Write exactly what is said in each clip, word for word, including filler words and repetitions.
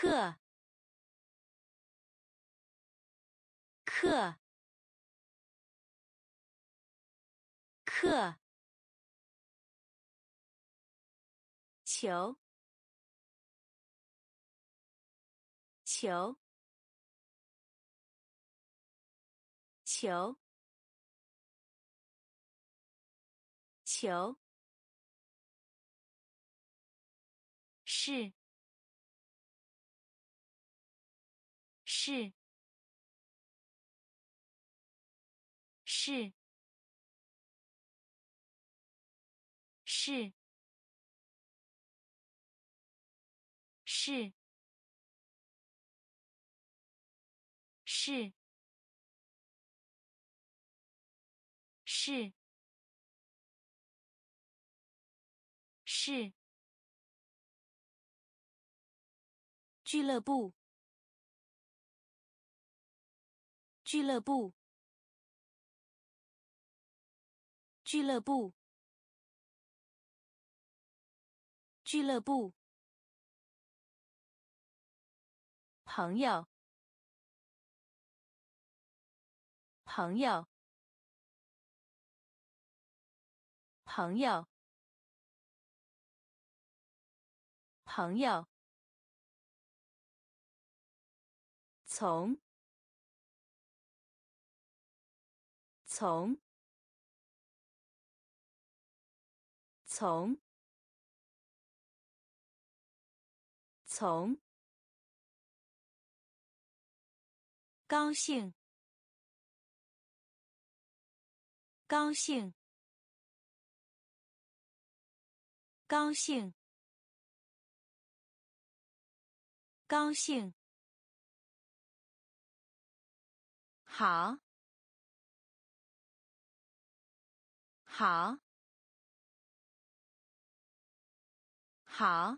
课课课球球球球是是是是是是是是俱乐部俱乐部俱乐部俱乐部朋友朋友朋友朋友从从从从高兴高兴高兴高兴好好好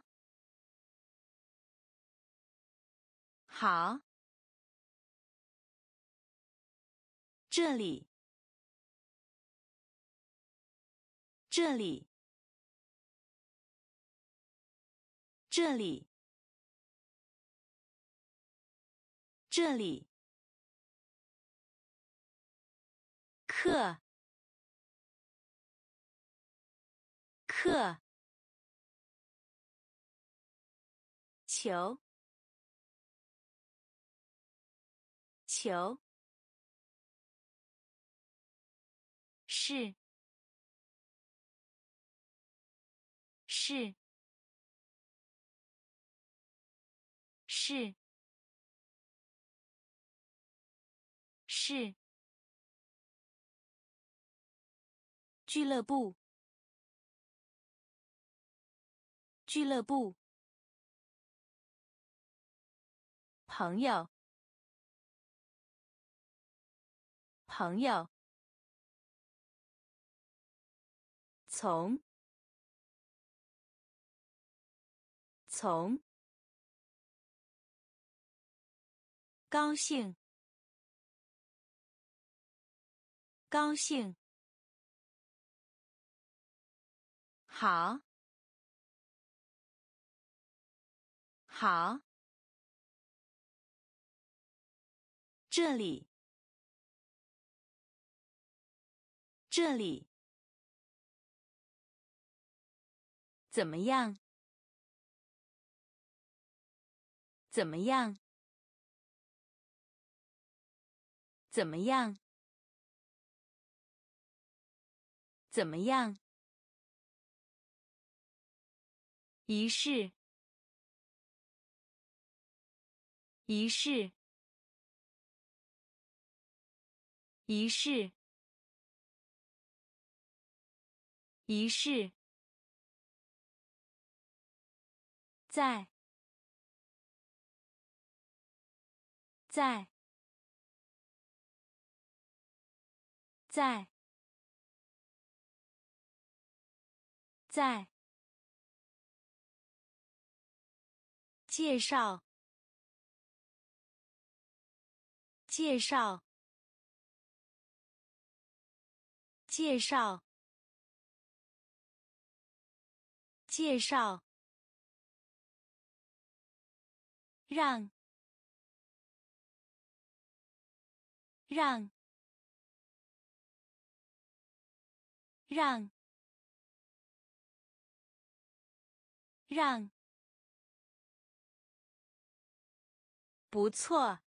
好这里这里这里这里课课球球是是是是俱乐部俱乐部朋友朋友从从高兴高兴好好这里这里怎么样怎么样怎么样怎么样仪式仪式仪式仪式在在在在介绍介绍介绍介绍让让让让不错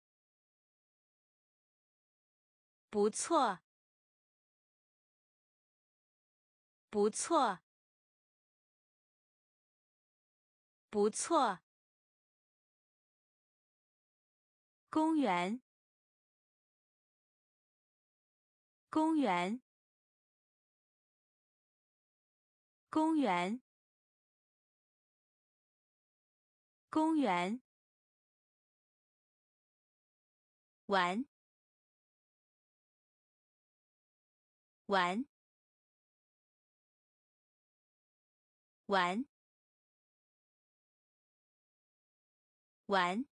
不错不错不错公园公园公园公园玩玩玩玩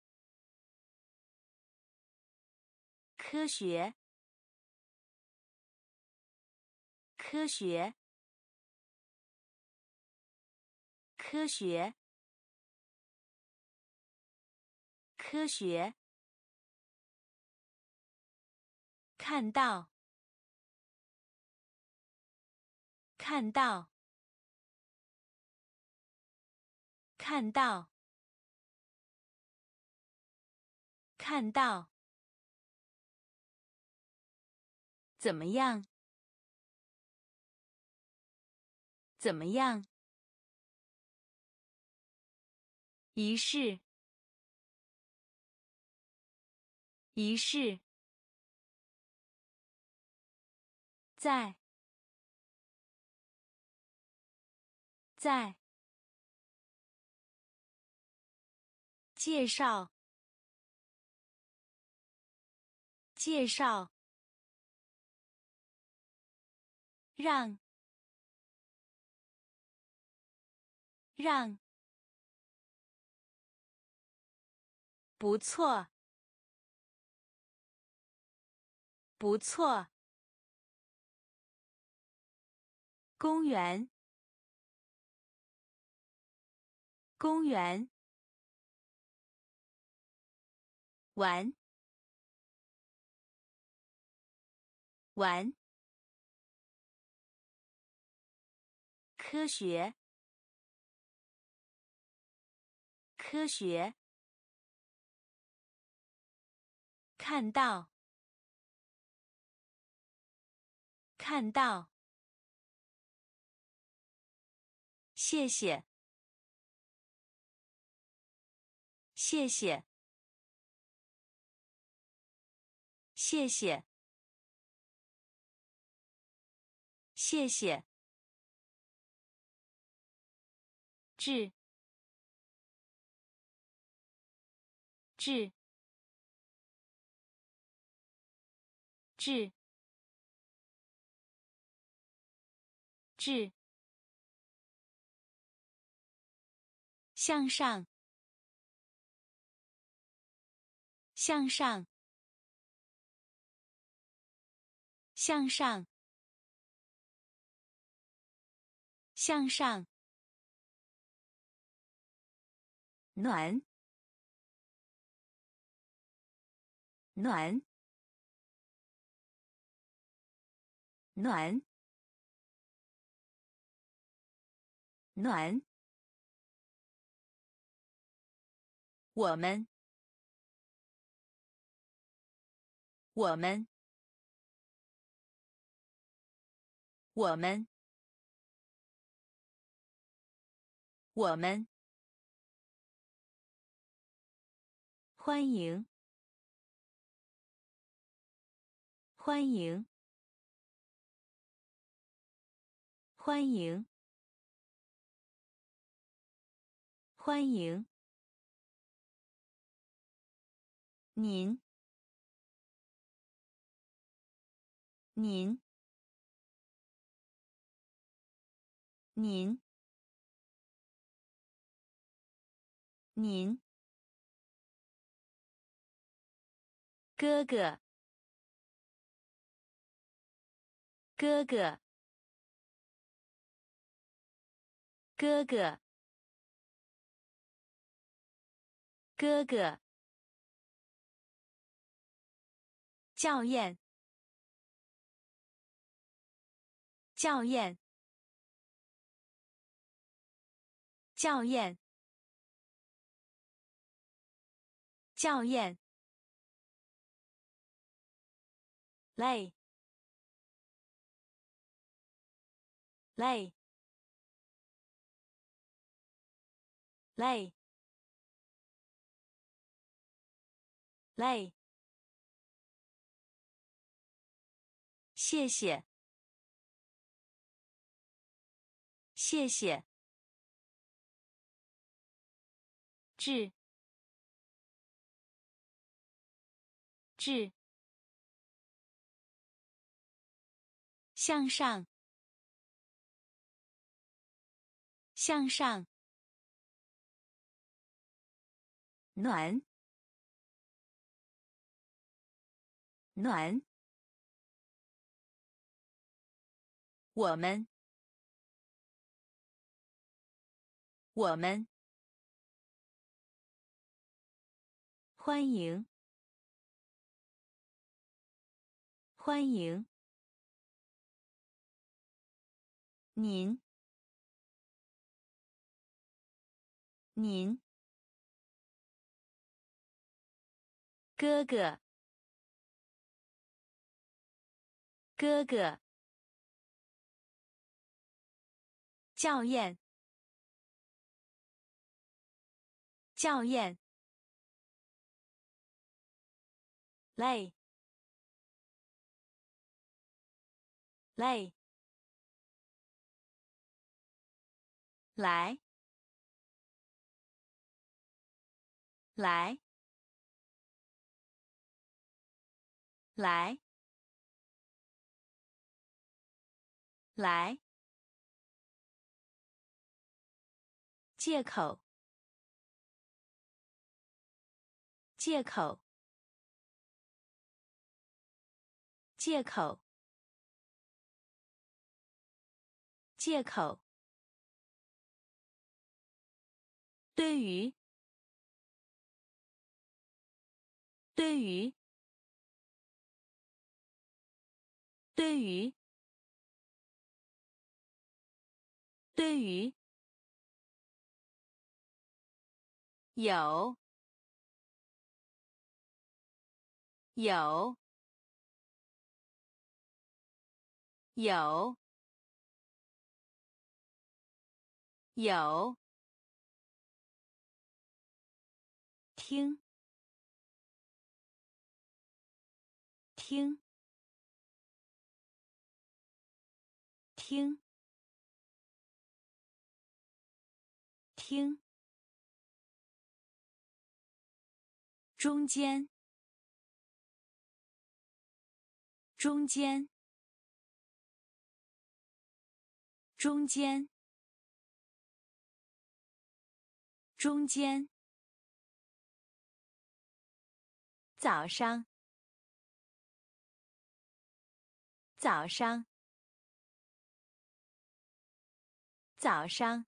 科学科学科学科学看到看到看到看到怎么样怎么样仪式仪式在在介绍介绍让让不错不错公园公园玩玩科学科学看到看到谢谢谢谢谢谢谢谢致致致致向上向上向上向上暖暖暖暖我们我们我们我们欢迎欢迎欢迎欢迎您您您您哥哥哥哥哥哥哥哥，校验，校验，校验，校验，累，累，累，累，谢谢，谢谢，致，致，向上，向上，暖，暖，我们，我们，欢迎，欢迎，您，您，哥哥，哥哥，校验，校验，累，累，来，来，来，来，借口，借口，借口，借口，对于，对于，对于，对于，有，有，有，有，听，听，听，听，中间，中间，中间，中间，早上，早上，早上，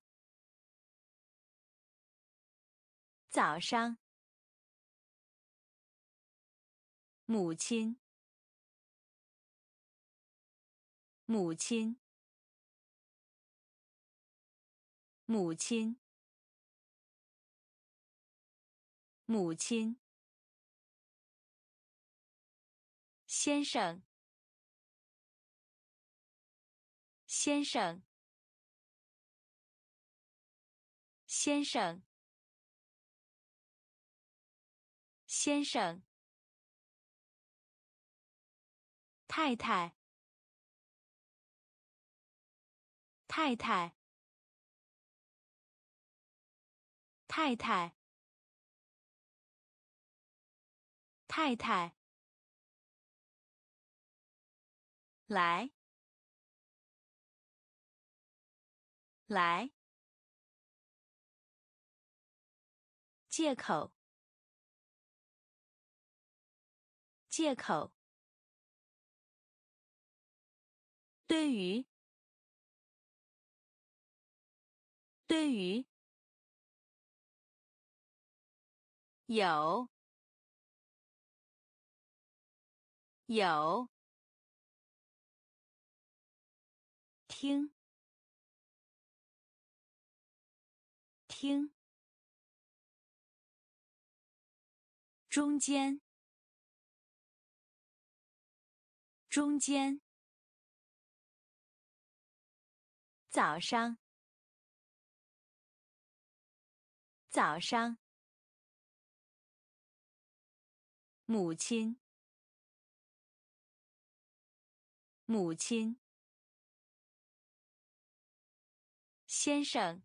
早上，母亲，母亲，母亲，母亲，先生，先生，先生，先生，太太，太太，太太，太太，来，来，借口，借口，对于，对于， 有有听听中间中间早上早上母亲母亲先生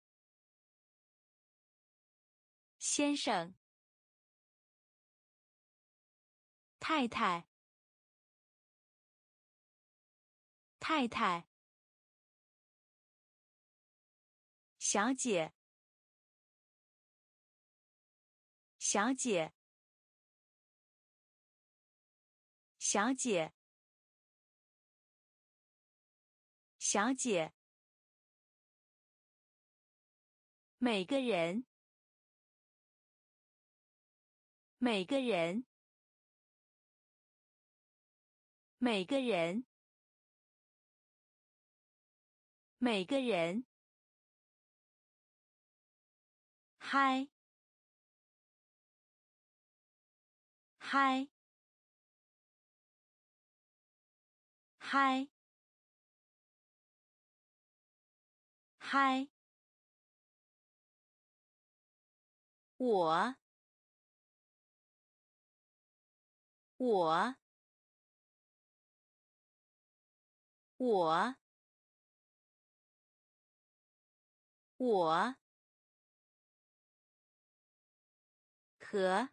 先生太太太太小姐小姐小姐小姐每个人每个人每个人每个人嗨嗨嗨嗨我我我我和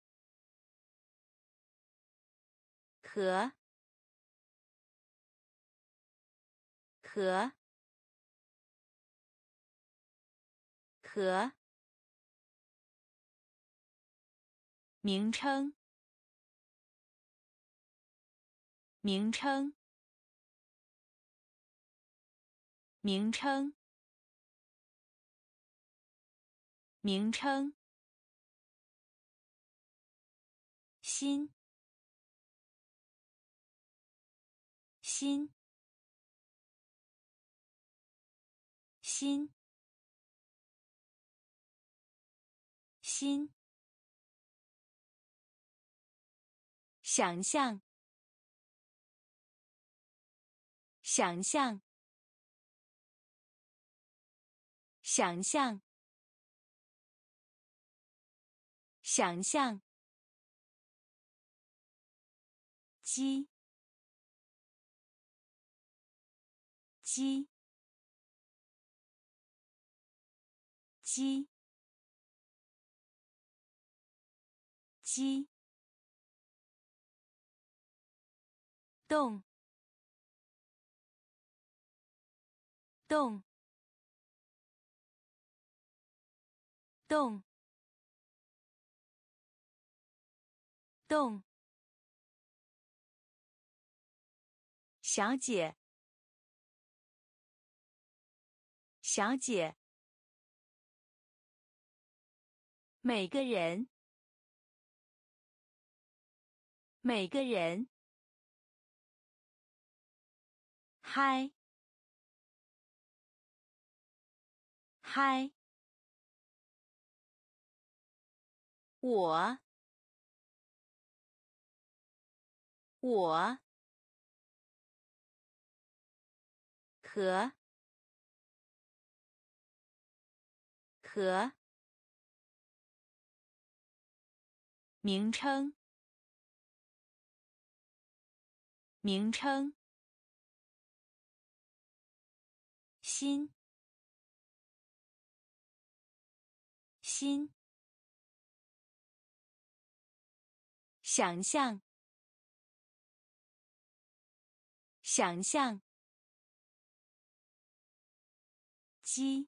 和和和名称名称名称名称心心心心想象想象想象想象鸡鸡鸡鸡动动动动小姐小姐每个人每个人嗨嗨我我和和名称名称心心想象想象鸡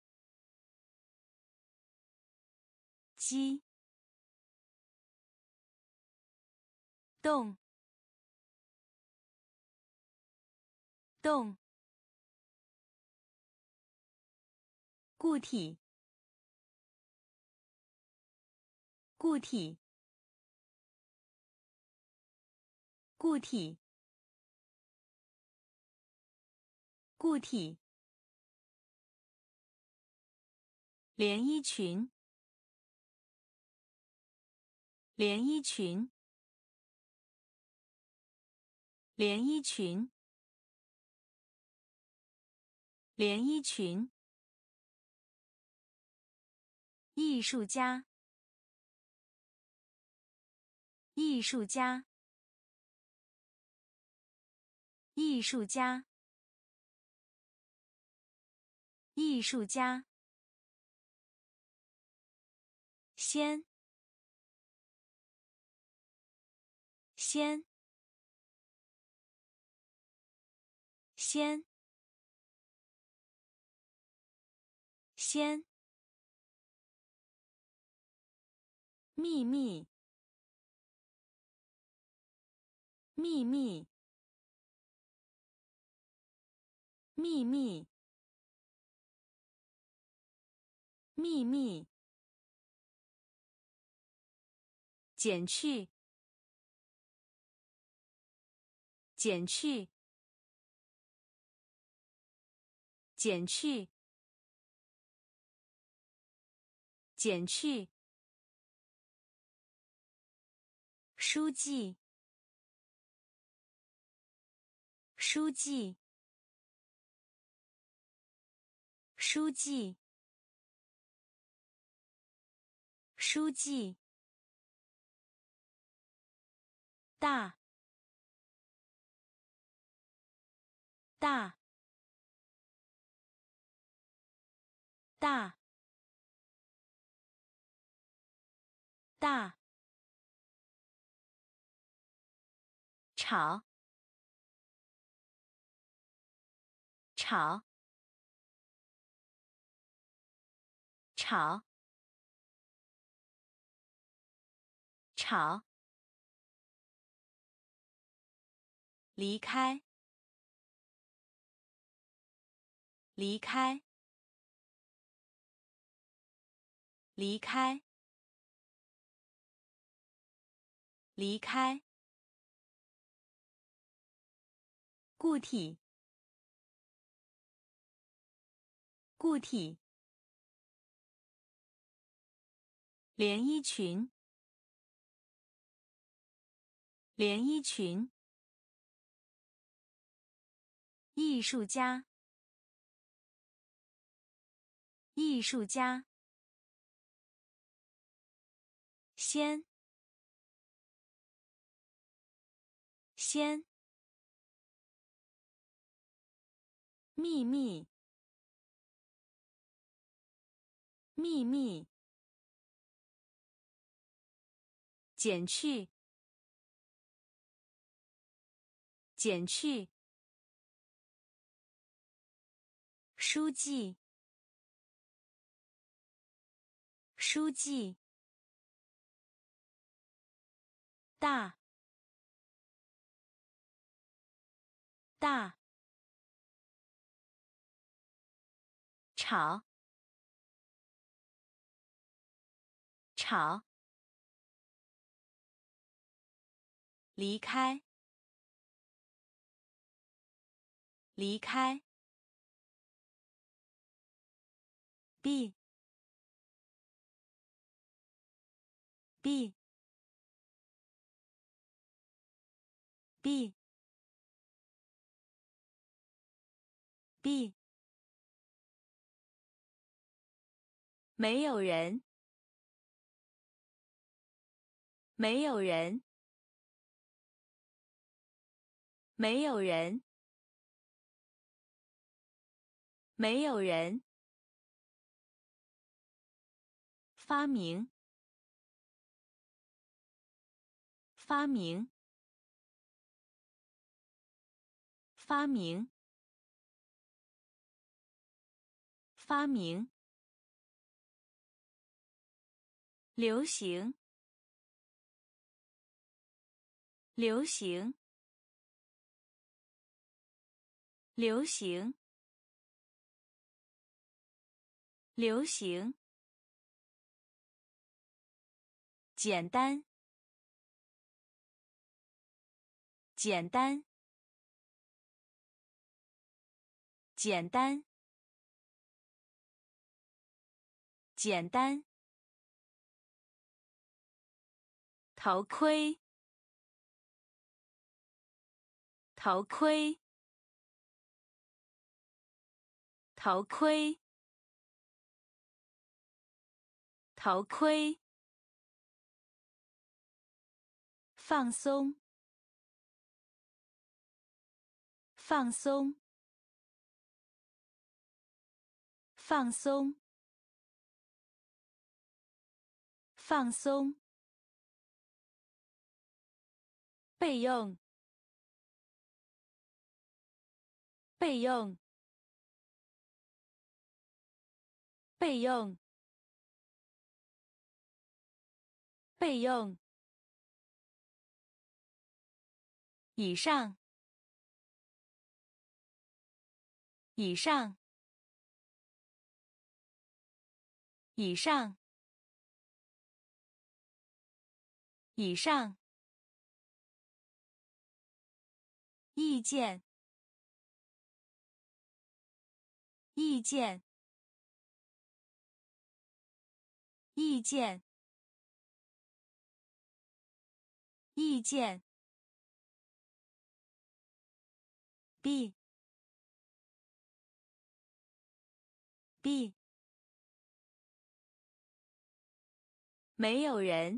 鸡动动固体固体，固体，固体。连衣裙，连衣裙，连衣裙，连衣裙。艺术家，艺术家，艺术家，艺术家。先，先，先，先。秘密，秘密，秘密，秘密。减去，减去，减去，减去。书记，书记，书记，书记。大，大，大，大。吵，吵，吵，吵。离开，离开，离开，离开。固体，固体。连衣裙，连衣裙。艺术家，艺术家。先，先。秘密，秘密。减去，减去。书记，书记。大，大。吵，吵。离开，离开。b b b b 没有人，没有人，没有人，没有人。发明，发明，发明，发明。流行，流行，流行，流行。 简单，简单，简单，简单。头盔，头盔，头盔，头盔。放松，放松，放松，放松。备用，备用，备用，备用。以上，以上，以上，以上。意见，意见，意见，意见。B B 没有人，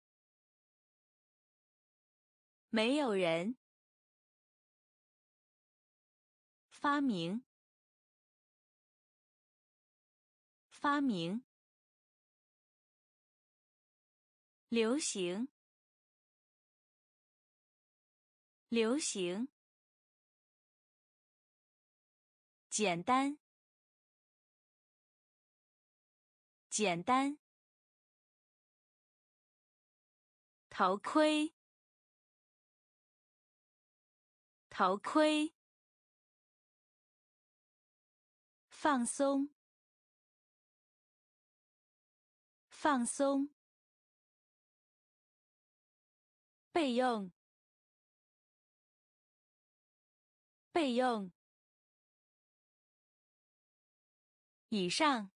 没有人。发明，发明。流行，流行。简单，简单。头盔，头盔。放松，放松。备用，备用。以上，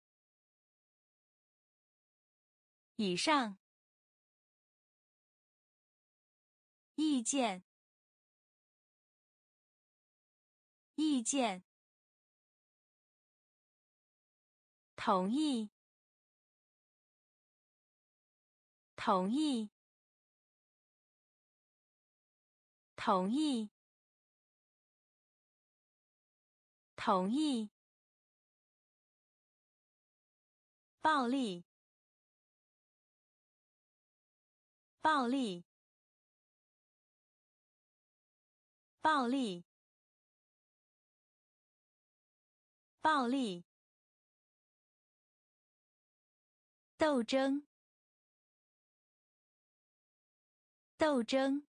以上。意见，意见。同意，同意，同意，同意。暴力，暴力，暴力，暴力。斗争，斗争，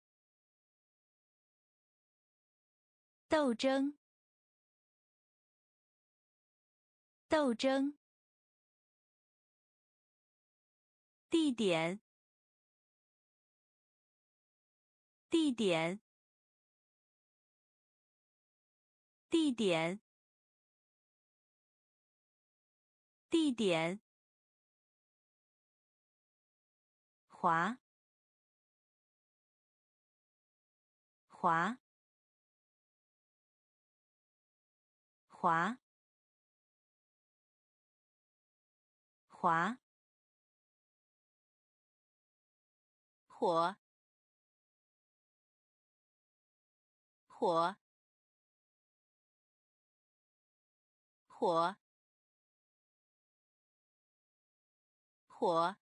斗争，斗争。地点，地点，地点，地点。滑，滑，滑，滑。火，火，火，火。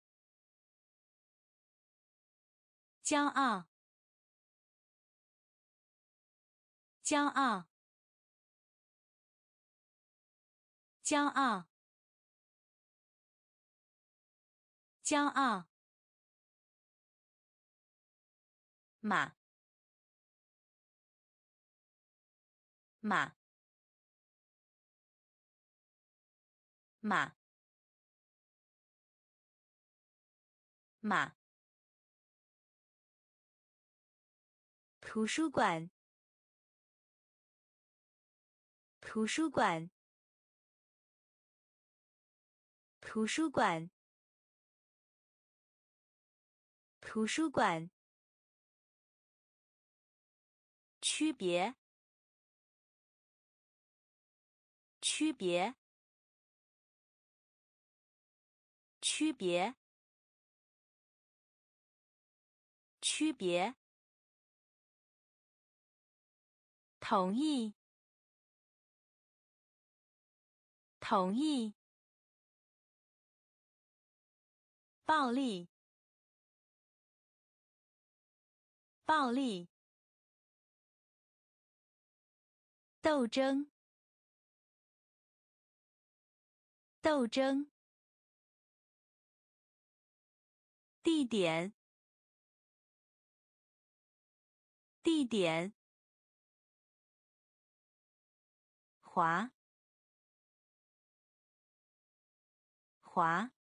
骄傲，骄傲，骄傲，骄傲。马，马，马， 马。图书馆。图书馆。图书馆。图书馆。区别。区别。区别。区别。同意。同意。暴力。暴力。斗争。斗争。地点。地点。滑。滑。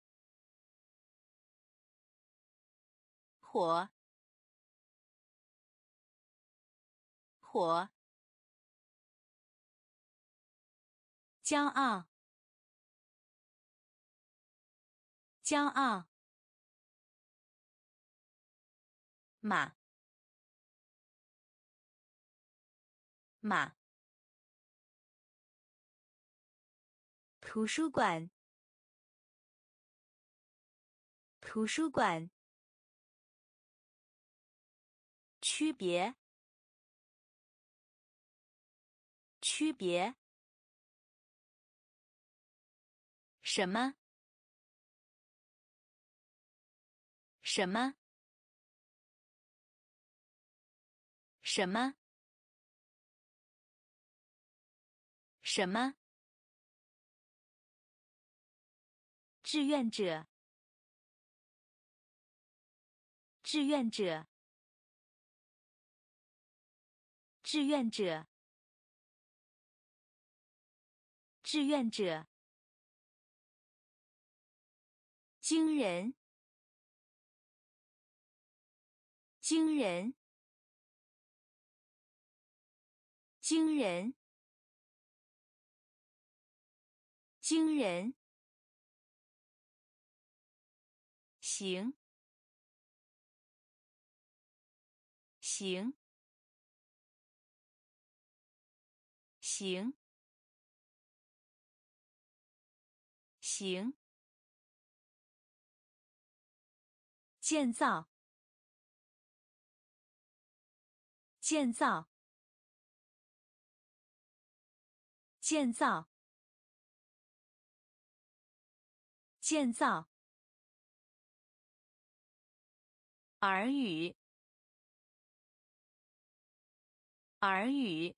火。火。骄傲。骄傲。马。马。图书馆。图书馆。区别。区别。什么？什么？什么？什么？志愿者。志愿者。志愿者。志愿者。惊人。惊人。惊人。惊人。行。行。行。行。建造。建造。建造。建造。耳语。耳语。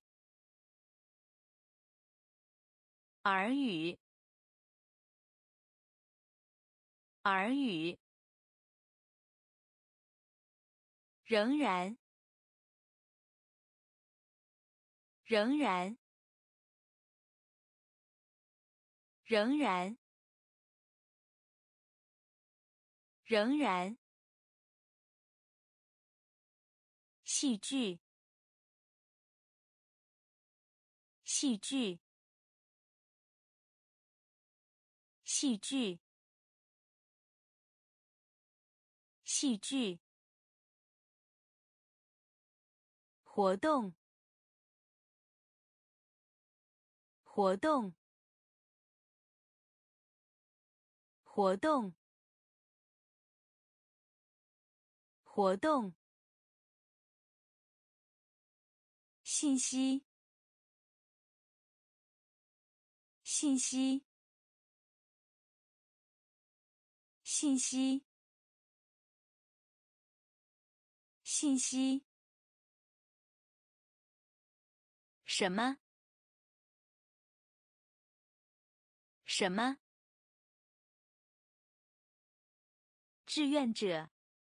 耳语。耳语。仍然。仍然。仍然。仍然。戏剧。戏剧。戏剧。戏剧。活动。活动。活动。活动。信息。信息。信息。信息。什么？什么？志愿者。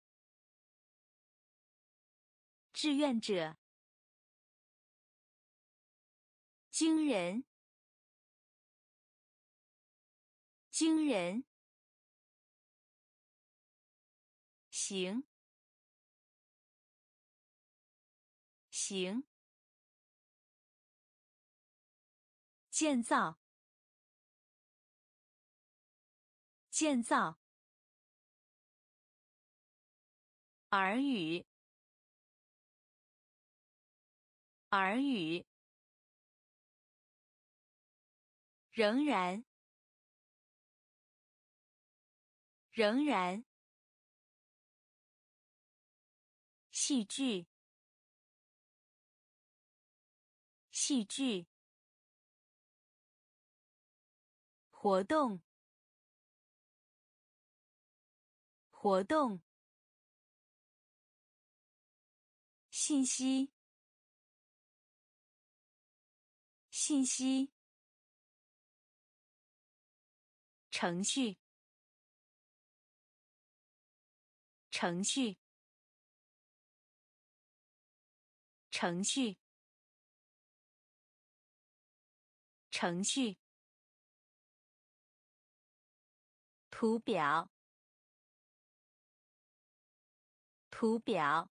志愿者。惊人。惊人。 行行建造建造耳语耳语仍然仍然戏剧戏剧活动活动信息信息程序程序程序程序图表图表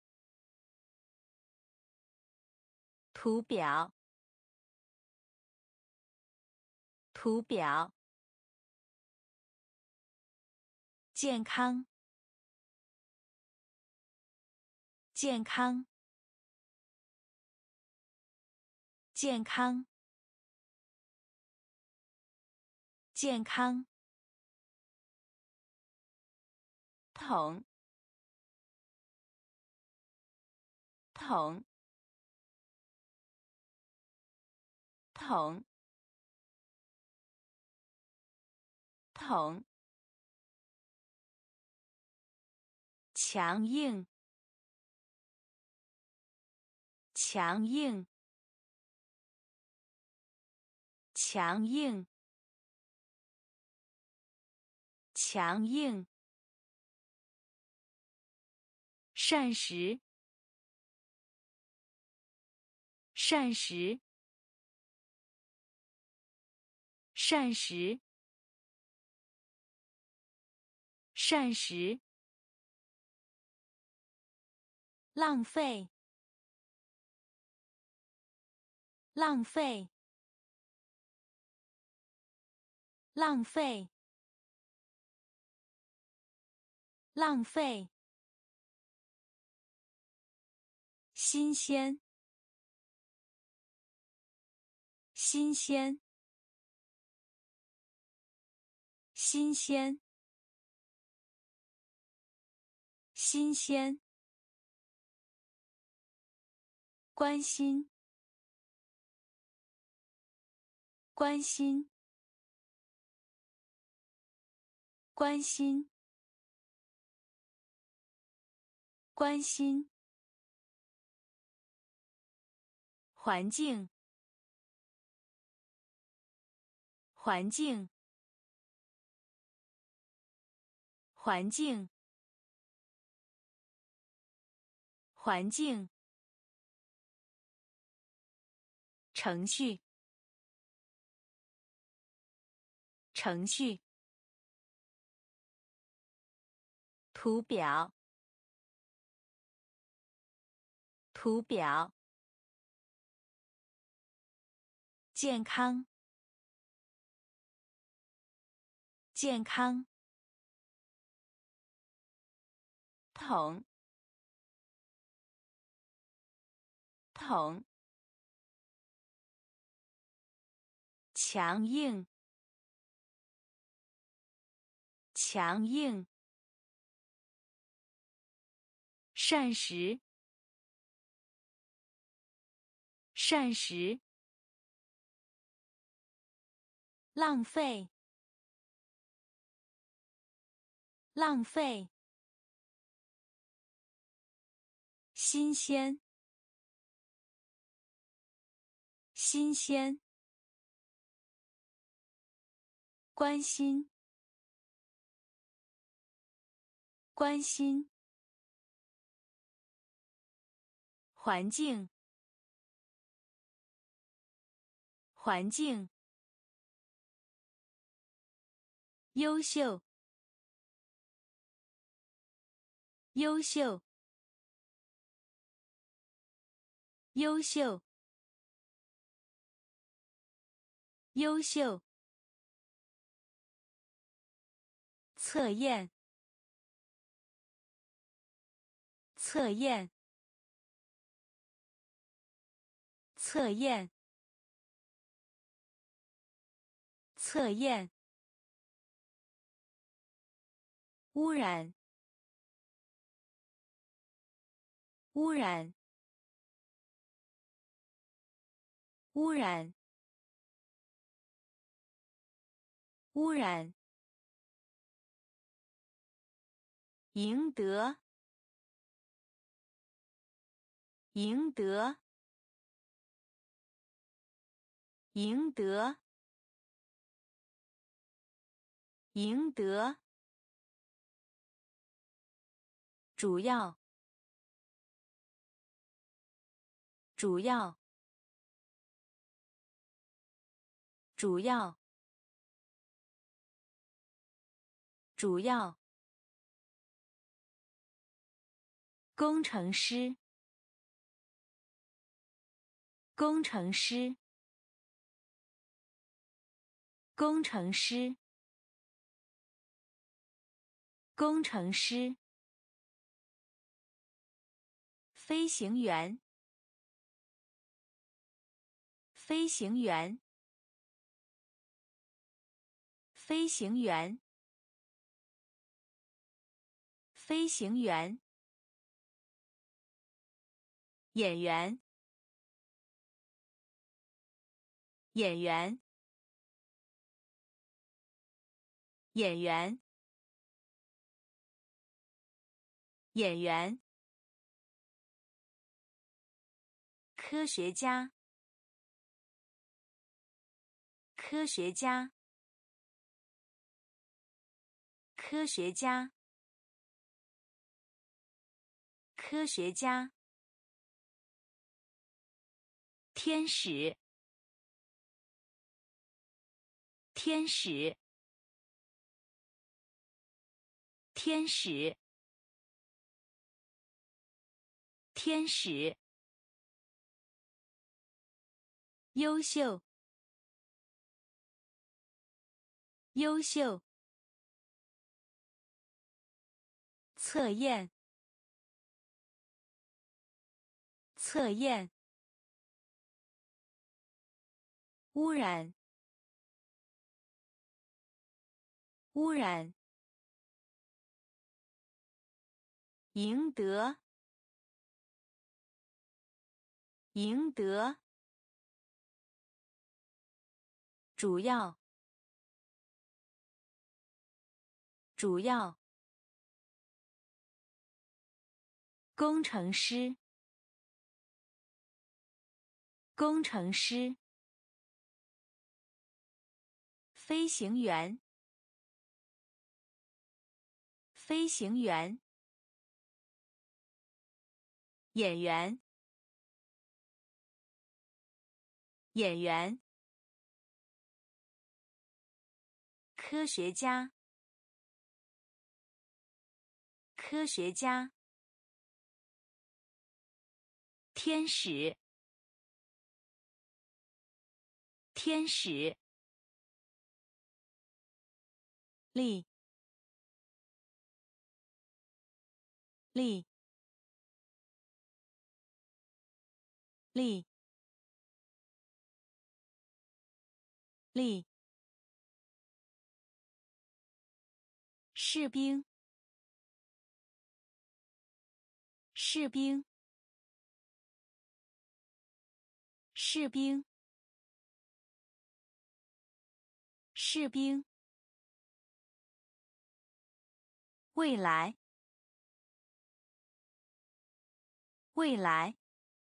图表图表健康健康健康健康桶桶桶桶强硬强硬强硬强硬膳食膳食膳食膳食浪费浪费浪费浪费新鲜新鲜新鲜新鲜关心关心关心关心环境环境环境环境程序程序图表图表健康健康桶桶强硬强硬膳食膳食浪费浪费新鲜新鲜关心关心环境环境优秀优秀，优秀，优秀。测验，测验，测验，测验。污染，污染，污染，污染。赢得，赢得，赢得，赢得。主要，主要，主要，主要。工程师，工程师，工程师，工程师。飞行员，飞行员，飞行员，飞行员。演员，演员，演员，演员。科学家，科学家，科学家，科学家。天使，天使，天使，天使。优秀，优秀。测验，测验。污染，污染。赢得，赢得。主要，主要。工程师，工程师。飞行员，飞行员。演员，演员。科学家，科学家。天使，天使。力，力，力，力。士兵，士兵，士兵，士兵。未来，未来，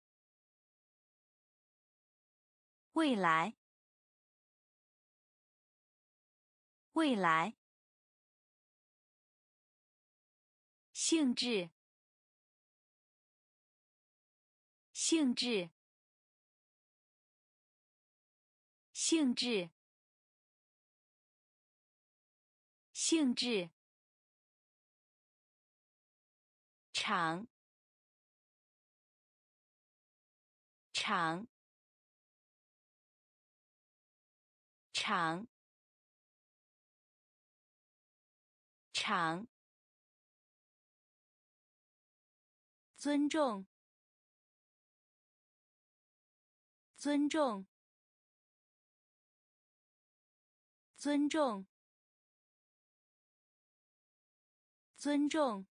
未来，未来。性质，性质，性质，性质。 场场场场尊重尊重尊重尊重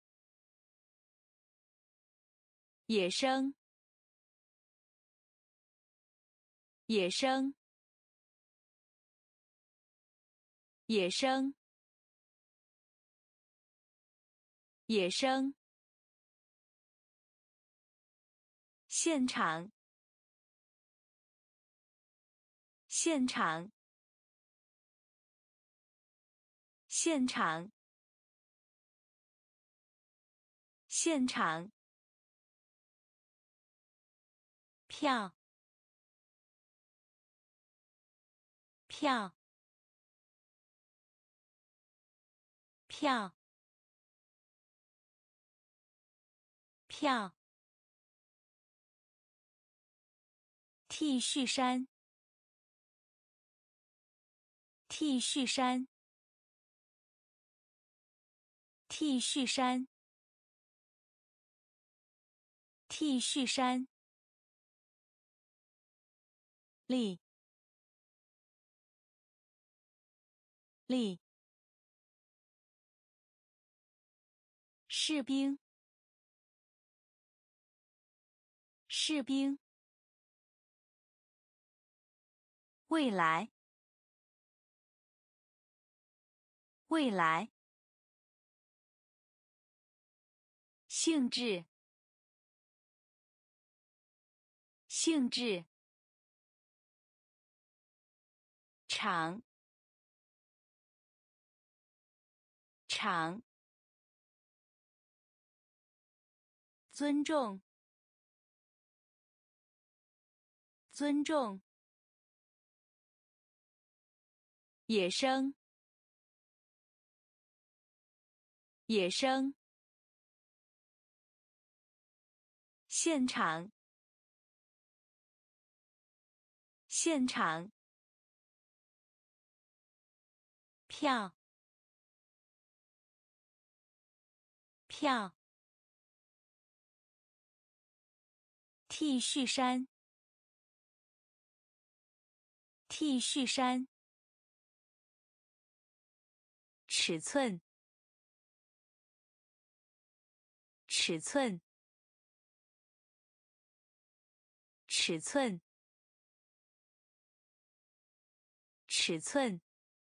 野生野生野生野生现场现场现场现场票票票票 T 恤衫 T 恤衫 T 恤衫 T 恤衫力力士兵士兵未来未来性质性质场场尊重尊重野生野生现场现场票票 T 恤衫 T 恤衫尺寸尺寸尺寸尺寸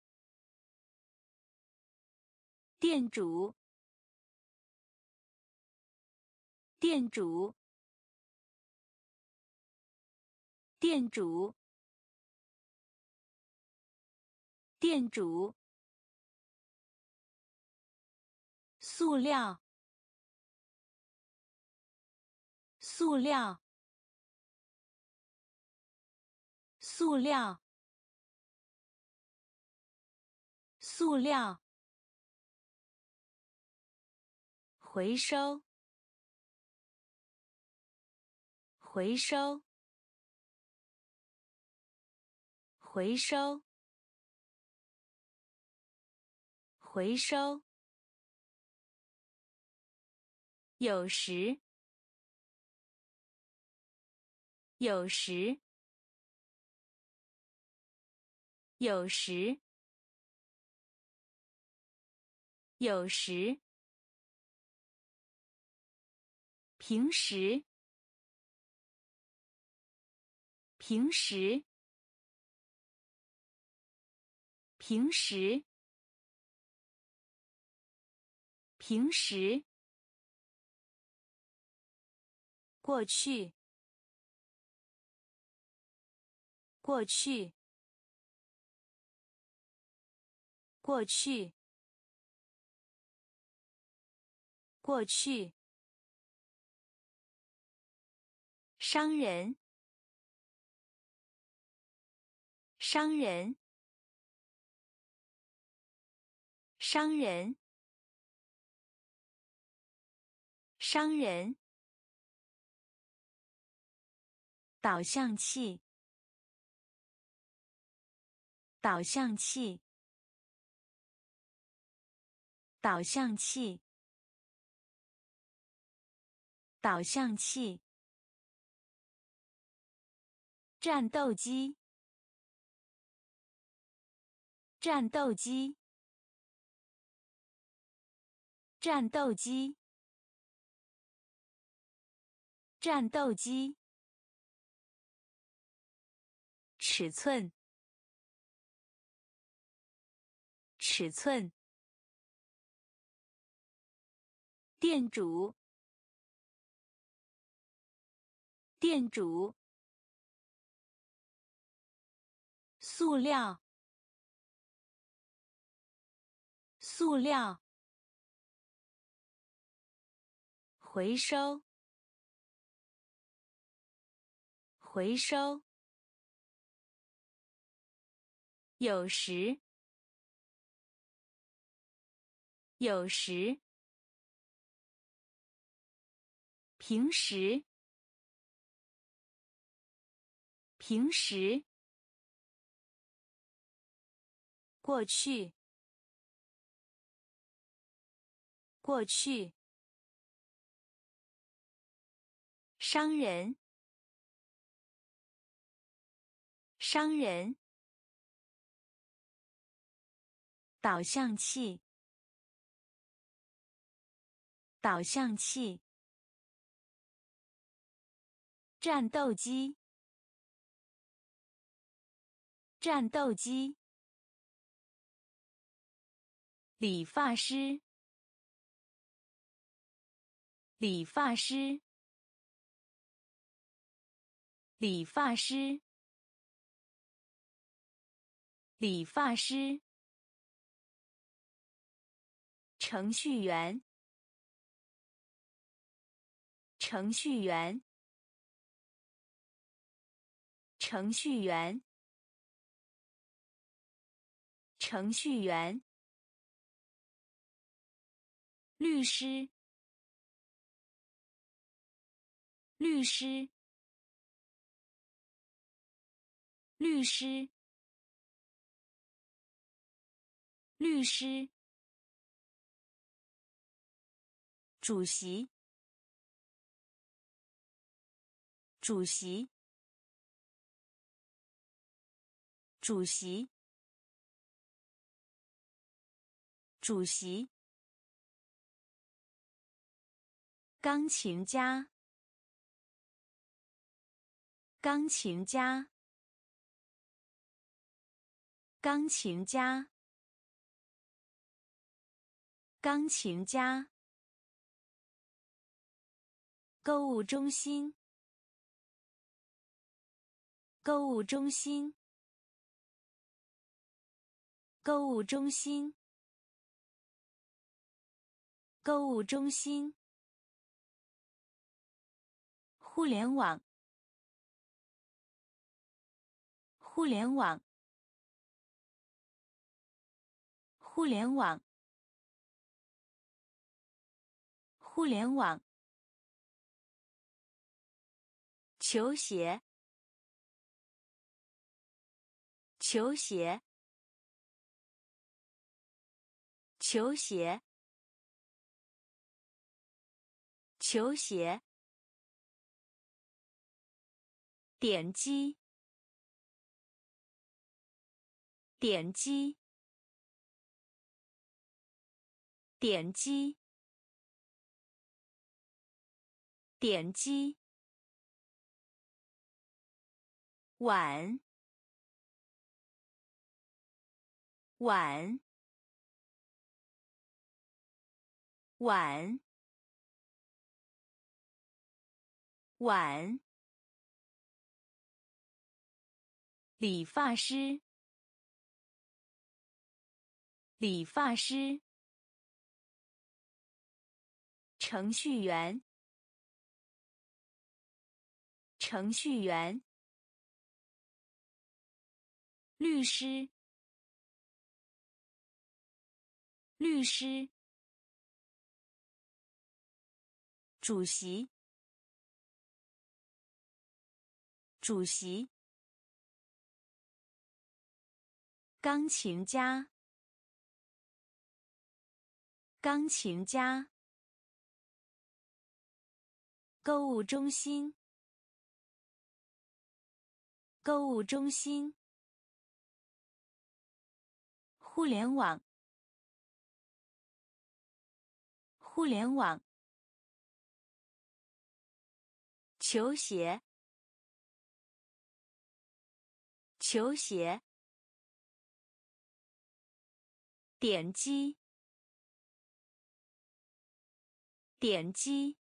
店主店主店主店主塑料塑料塑料塑料回收回收回收回收有时有时有时有时平时平时平时平时过去过去过去过去商人商人商人商人，导向器，导向器，导向器，导向器，战斗机，战斗机，战斗机，战斗机，尺寸，尺寸，店主，店主，塑料，塑料，回收，回收，有时，有时，平时，平时，过去，过去，商人，商人，导向器，导向器，战斗机，战斗机，理发师，理发师，理发师，理发师，程序员，程序员，程序员，程序员，律师，律师，律师，律师，主席，主席，主席，主席，钢琴家，钢琴家，钢琴家，钢琴家，购物中心，购物中心，购物中心，购物中心，互联网，互联网，互联网，互联网，球鞋，球鞋，球鞋，球鞋，点击，点击，点击，点击，碗，碗，碗，碗，理发师，理发师，程序员，程序员，律师，律师， 主席，主席。钢琴家，钢琴家。购物中心，购物中心。互联网，互联网。球鞋，球鞋。点击，点击。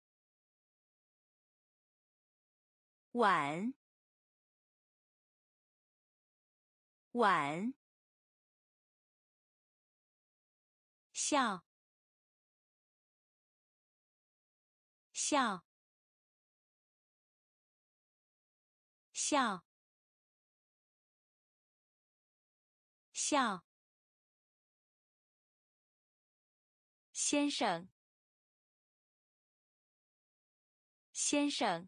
碗，碗。笑，笑，笑，笑。先生，先生，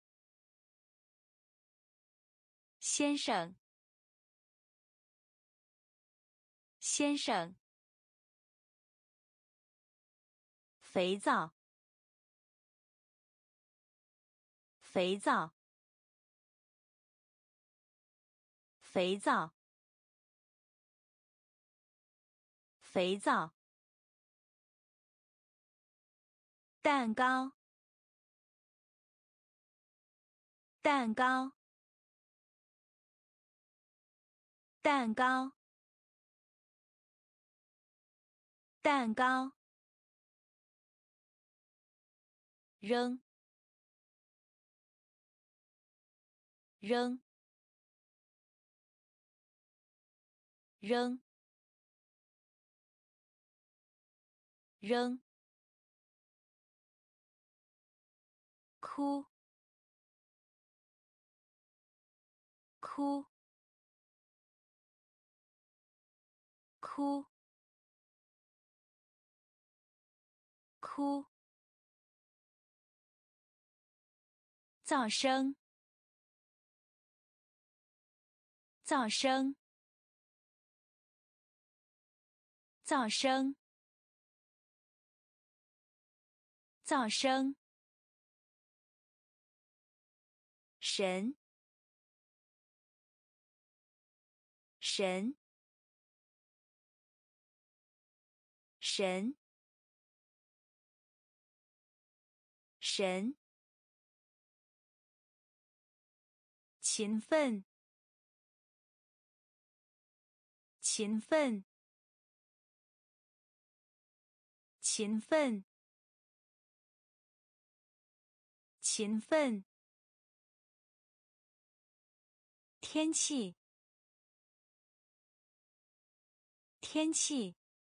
先生，先生。肥皂，肥皂，肥皂，肥皂。蛋糕，蛋糕，蛋糕，蛋糕。扔，扔，扔，扔。哭，哭，哭，哭。噪声，噪声，噪声，噪声。神，神，神，神。勤奋，勤奋，勤奋，勤奋。天气，天气，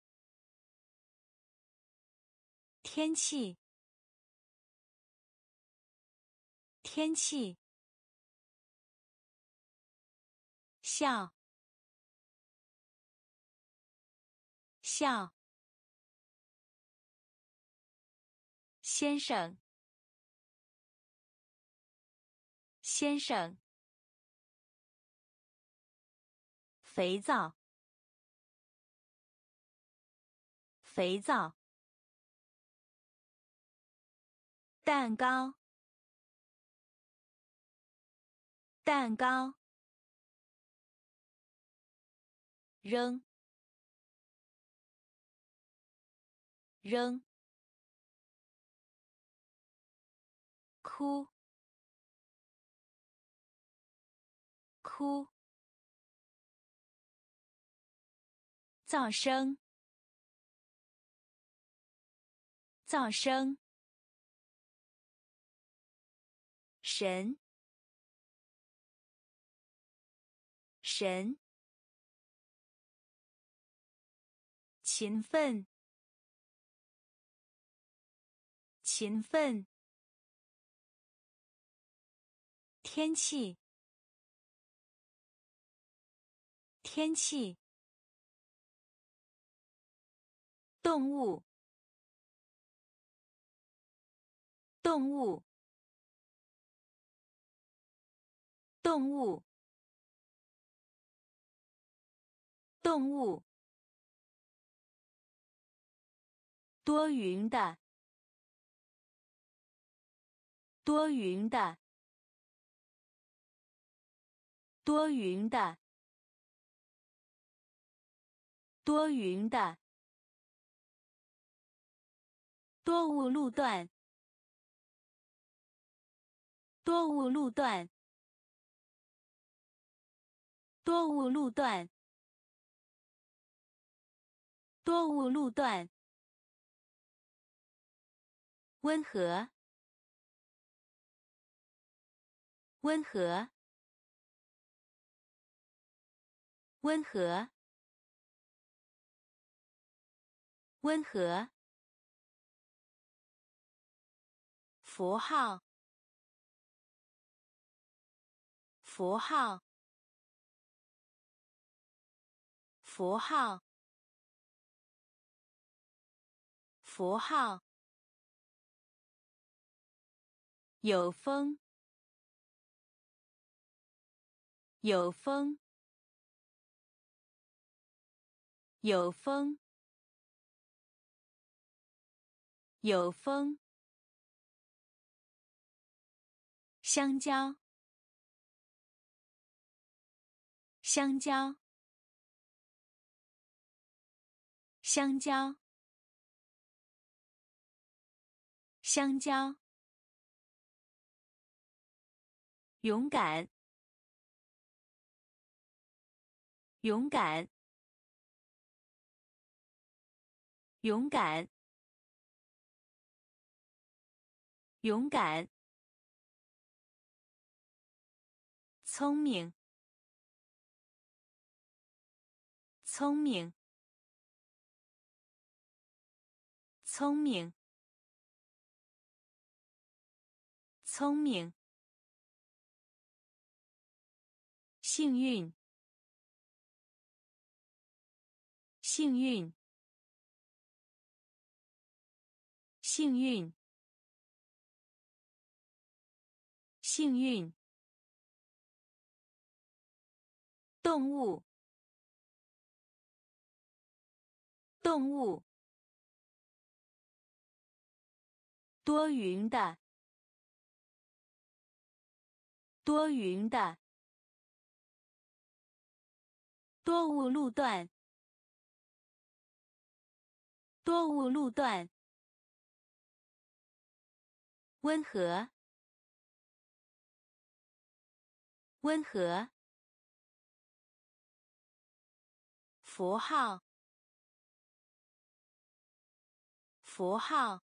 天气，天气。笑，笑。先生，先生。肥皂，肥皂。蛋糕，蛋糕。扔，扔。哭，哭。噪声，噪声。神，神。勤奋，勤奋。天气，天气。动物， 动物，动物，动物，多云的，多云的，多云的，多云的，多雾路段，多雾路段，多雾路段，多雾路段，温和，温和，温和，温和，符号，符号，符号，符号，有风，有风，有风，有风，香蕉，香蕉，香蕉，香蕉，勇敢，勇敢，勇敢，勇敢，聪明，聪明，聪明，聪明，幸运，幸运，幸运，幸运，动物，动物，多云的，多云的，多雾路段，多雾路段，温和，温和，符号，符号，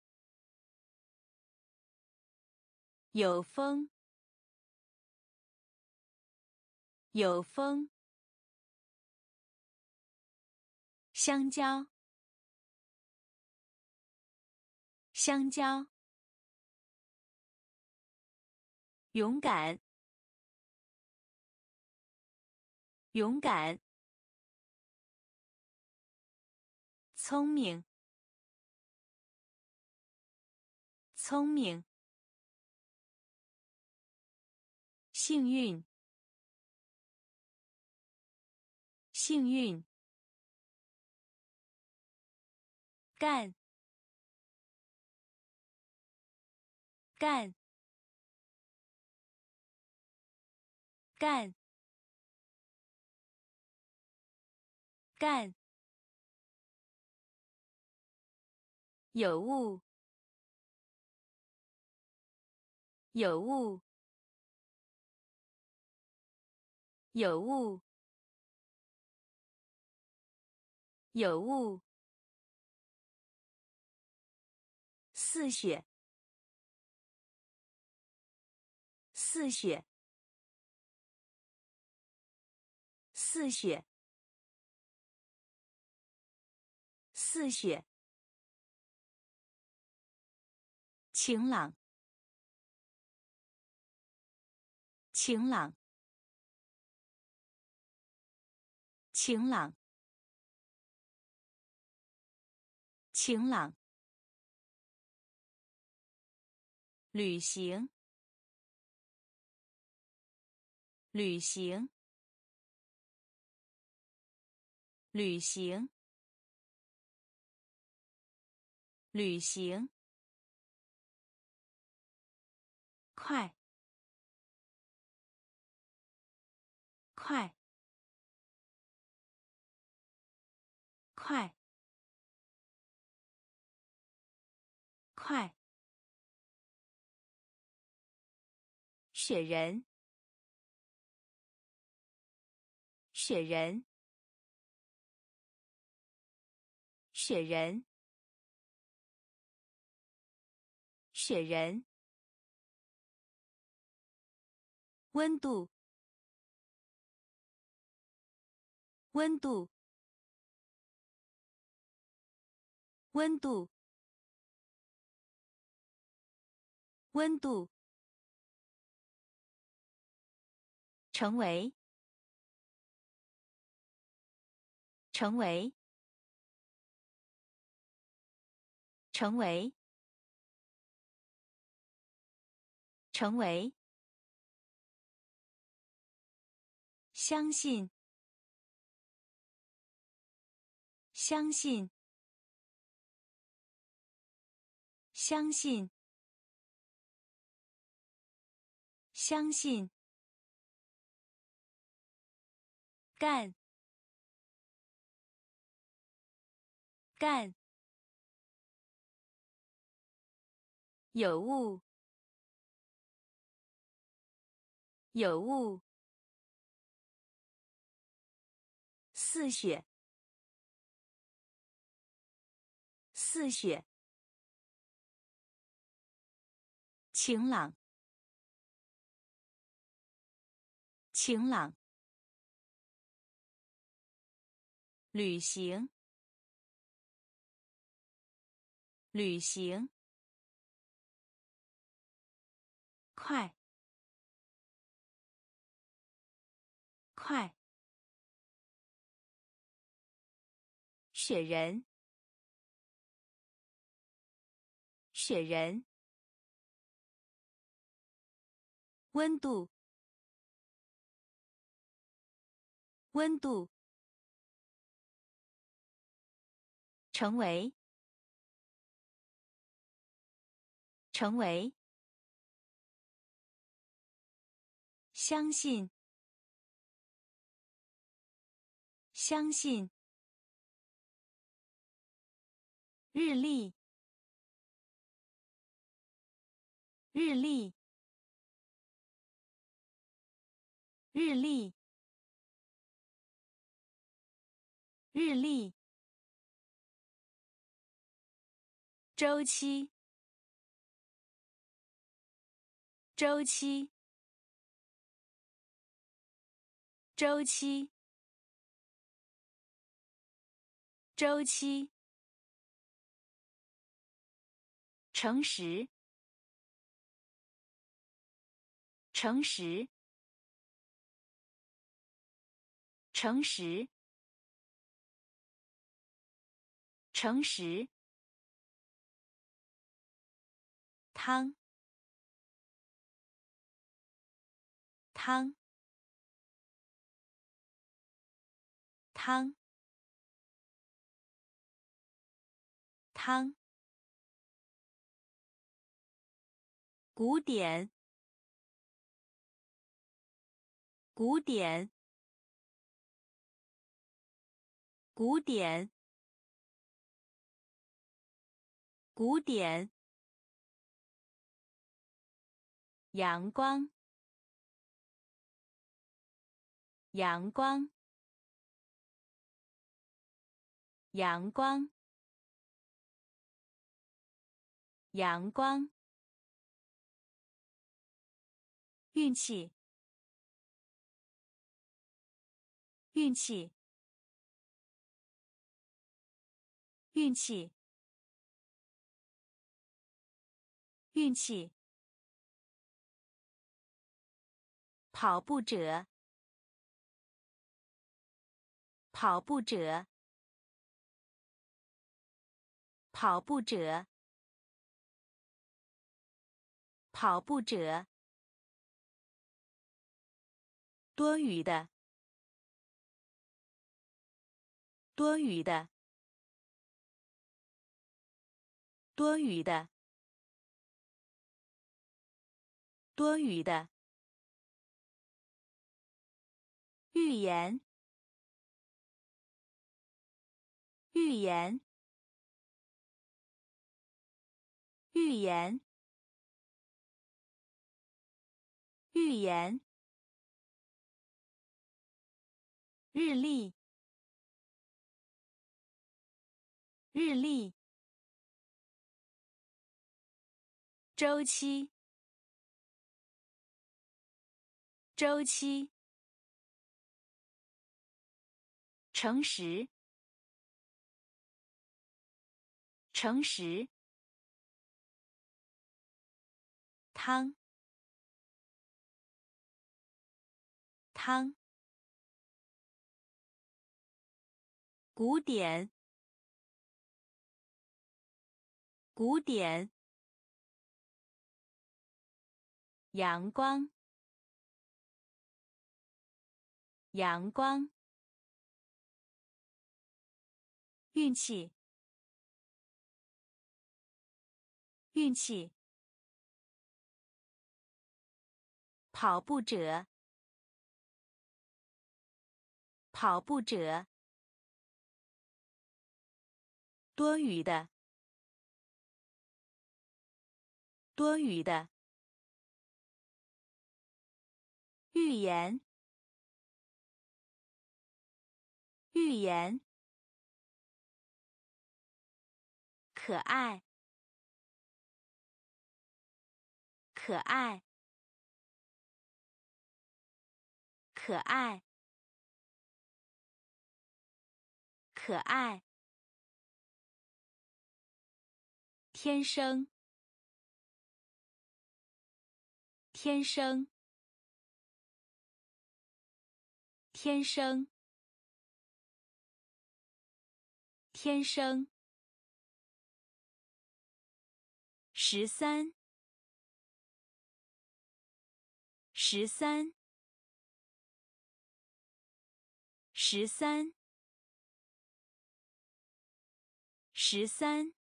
有风，有风，香蕉，香蕉，勇敢，勇敢，聪明，聪明，幸运，幸运，干，干，干，干，有雾，有雾，有雾，有雾，似雪，似雪，似雪，似雪，晴朗，晴朗，晴朗，晴朗， 旅行，旅行，旅行，旅行，快，快，快，快，雪人，雪人，雪人，雪人，温度，温度，温度，温度，成为，成为，成为，成为，相信，相信，相信，相信，干，干，有物，有物，似雪，似雪，晴朗，晴朗，旅行，旅行，快，快，雪人，雪人，温度，温度，成为，成为，相信，相信，日历，日历，日历，日历，周期，周期，周期，周期，诚实，诚实，诚实，诚实，汤，汤，汤，汤，古典，古典，古典，古典，阳光，阳光，阳光，阳光，运气，运气，运气，运气，跑步者，跑步者，跑步者， 跑步者，多余的，多余的，多余的，多余的，预言，预言，预言，预言，日历，日历，周期，周期，诚实，诚实，汤，汤，古典，古典，阳光，阳光，运气，运气，跑步者，跑步者，多余的，多余的，预言，预言，可爱，可爱，可爱，可爱，天生，天生，天生，天生，十三，十三，十三，十三，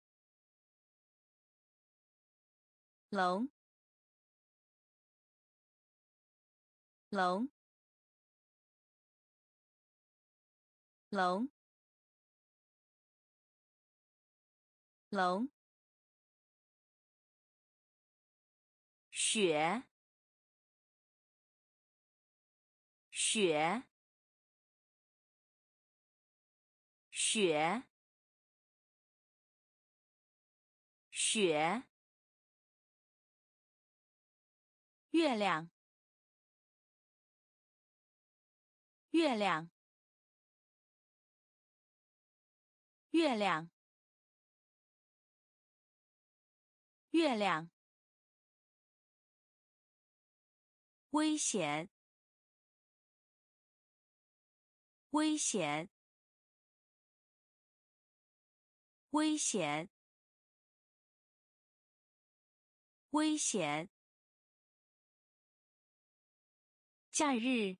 龙，龙，龙，龙，雪，雪，雪，雪，月亮，月亮，月亮，月亮，危险，危险，危险，危险，假日，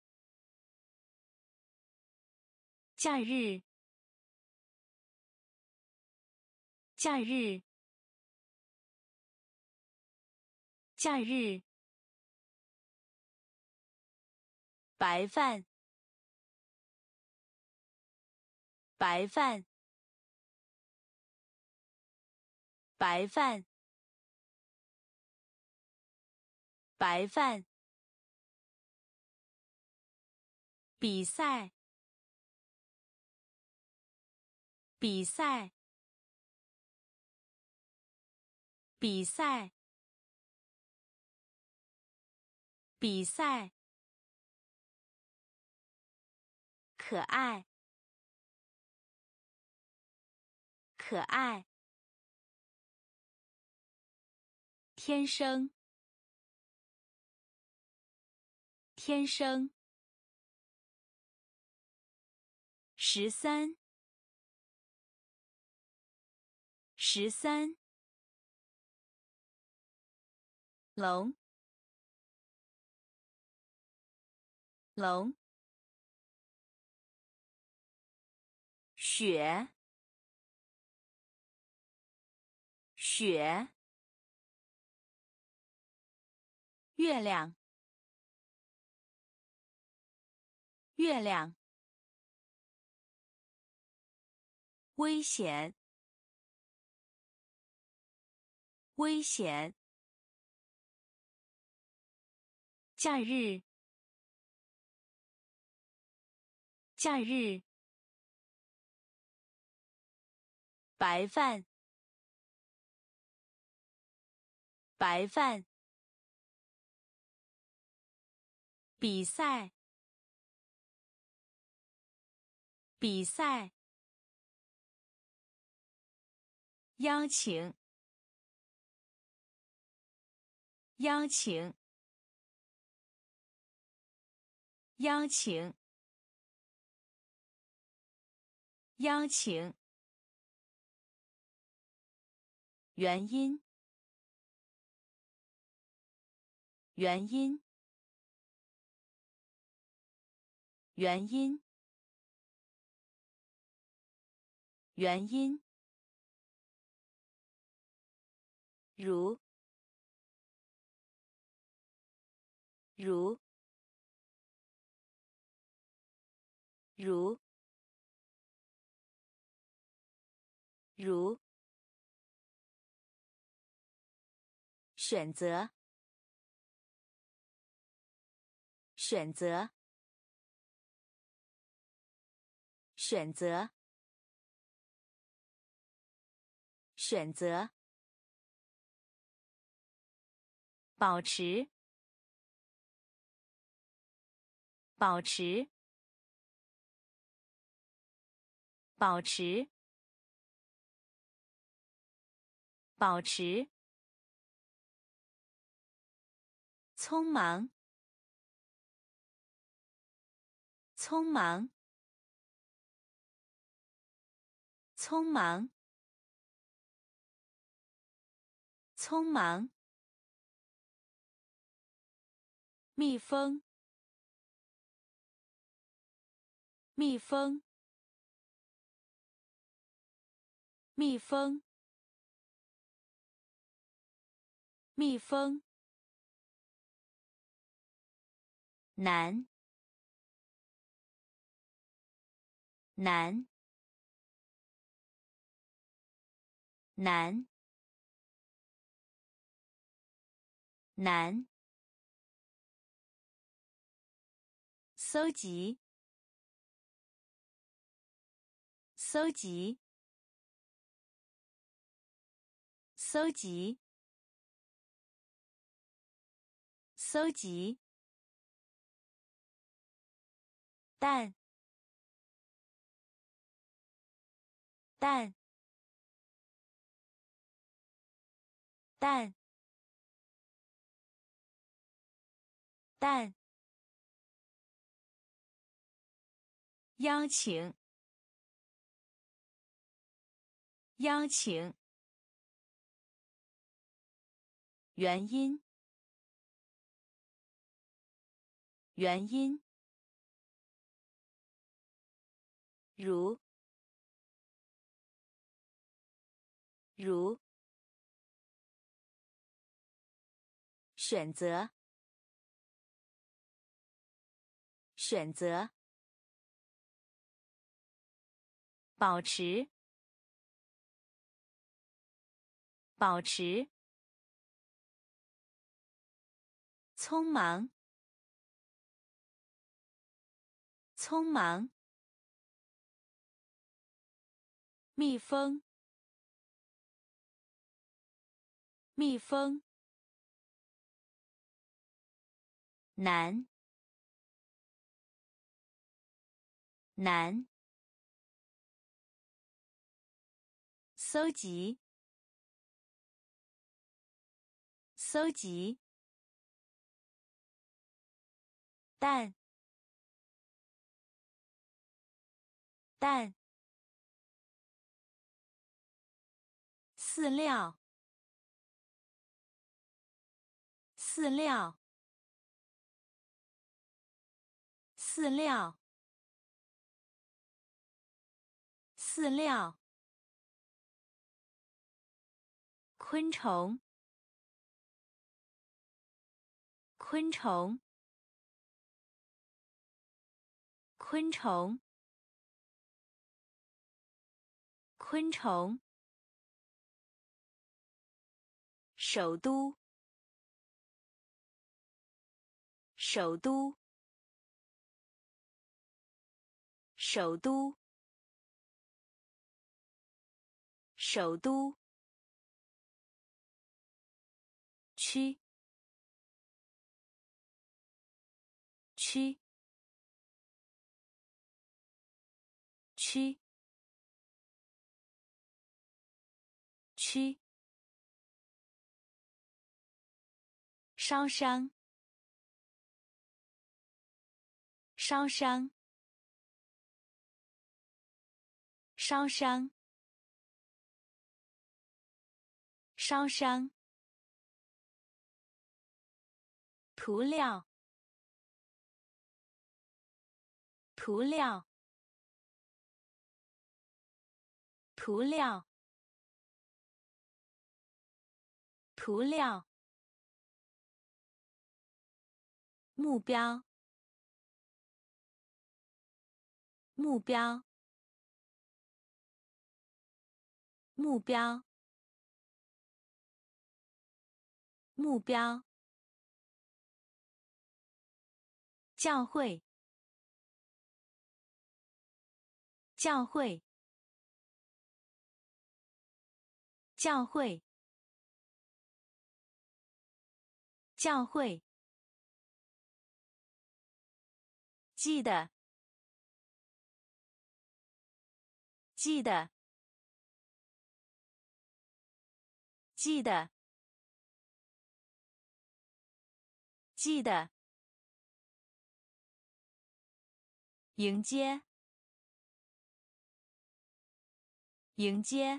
假日，假日，假日，白饭，白饭，白饭，白饭，比赛，比赛，比赛，比赛，可爱，可爱，天生，天生，十三，十三， 龙，龙，雪，雪，月亮，月亮，危险，危险，假日，假日，白饭，白饭，比赛，比赛，邀请，邀请，邀请，邀请，原因，原因，原因，原因，如，如，如，如，选择，选择，选择，选择，保持，保持，保持，保持，匆忙，匆忙，匆忙，匆忙，蜜蜂，蜜蜂，蜜蜂，蜜蜂，难，难，难，难，搜集，搜集，搜集，搜集，蛋，蛋，蛋，蛋，邀请，邀请，原因，原因，如，如，选择，选择，保持，保持，匆忙，匆忙，蜜蜂，蜜蜂，难，难，搜集，搜集，蛋，蛋，饲料， 饲料，饲料，饲料。昆虫，昆虫，昆虫，昆虫。首都，首都，首都，首都。区，区，区，区。烧伤，烧伤，烧伤，烧伤。涂料，涂料，涂料，涂料。目标，目标，目标，目标。教会，教会，教会，教会。记得，记得，记得，记得。迎接，迎接，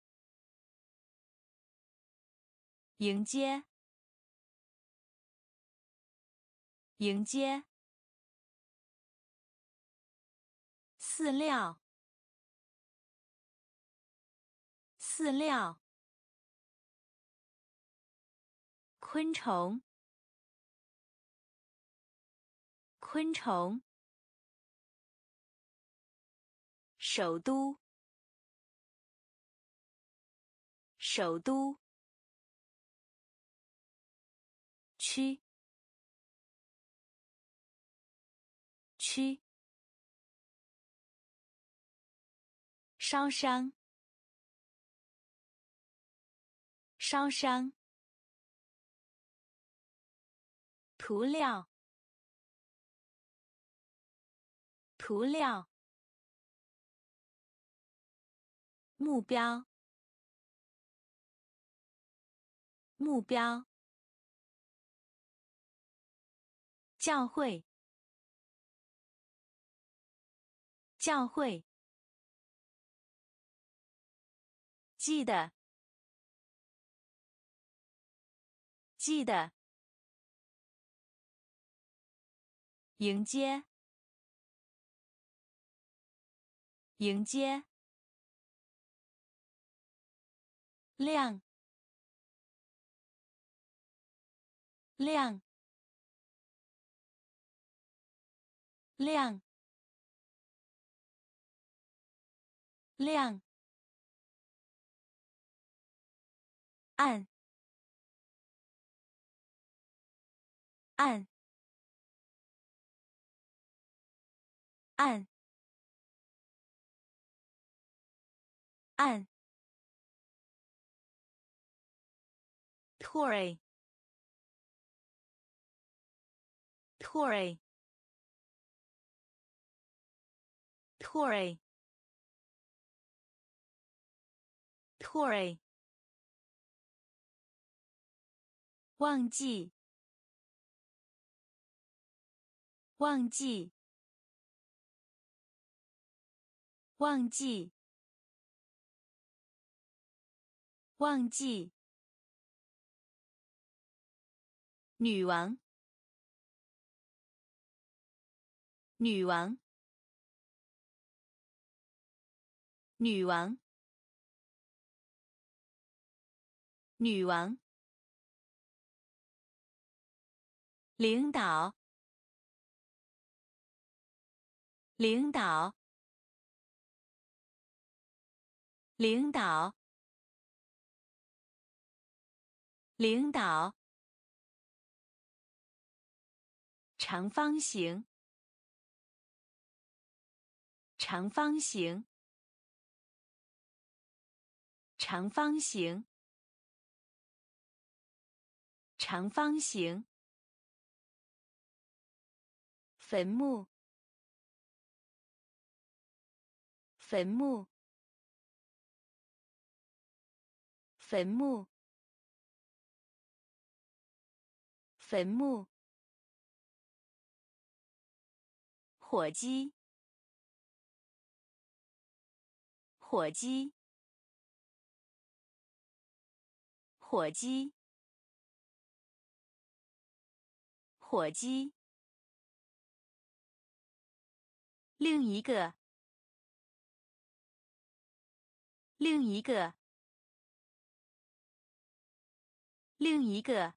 迎接，迎接。饲料，饲料。昆虫，昆虫。首都，首都。区，区。烧伤，烧伤。涂料，涂料。目标，目标。教会，教会。记得，记得。迎接，迎接。亮，亮，亮，亮。按，按，按，按。Toy， toy， toy， toy。忘记，忘记，忘记，忘记。 女王，女王，女王，女王，领导，领导，领导，领导，长方形，长方形，长方形，长方形，坟墓，坟墓，坟墓，坟墓，火鸡，火鸡，火鸡，火鸡，另一个，另一个，另一个，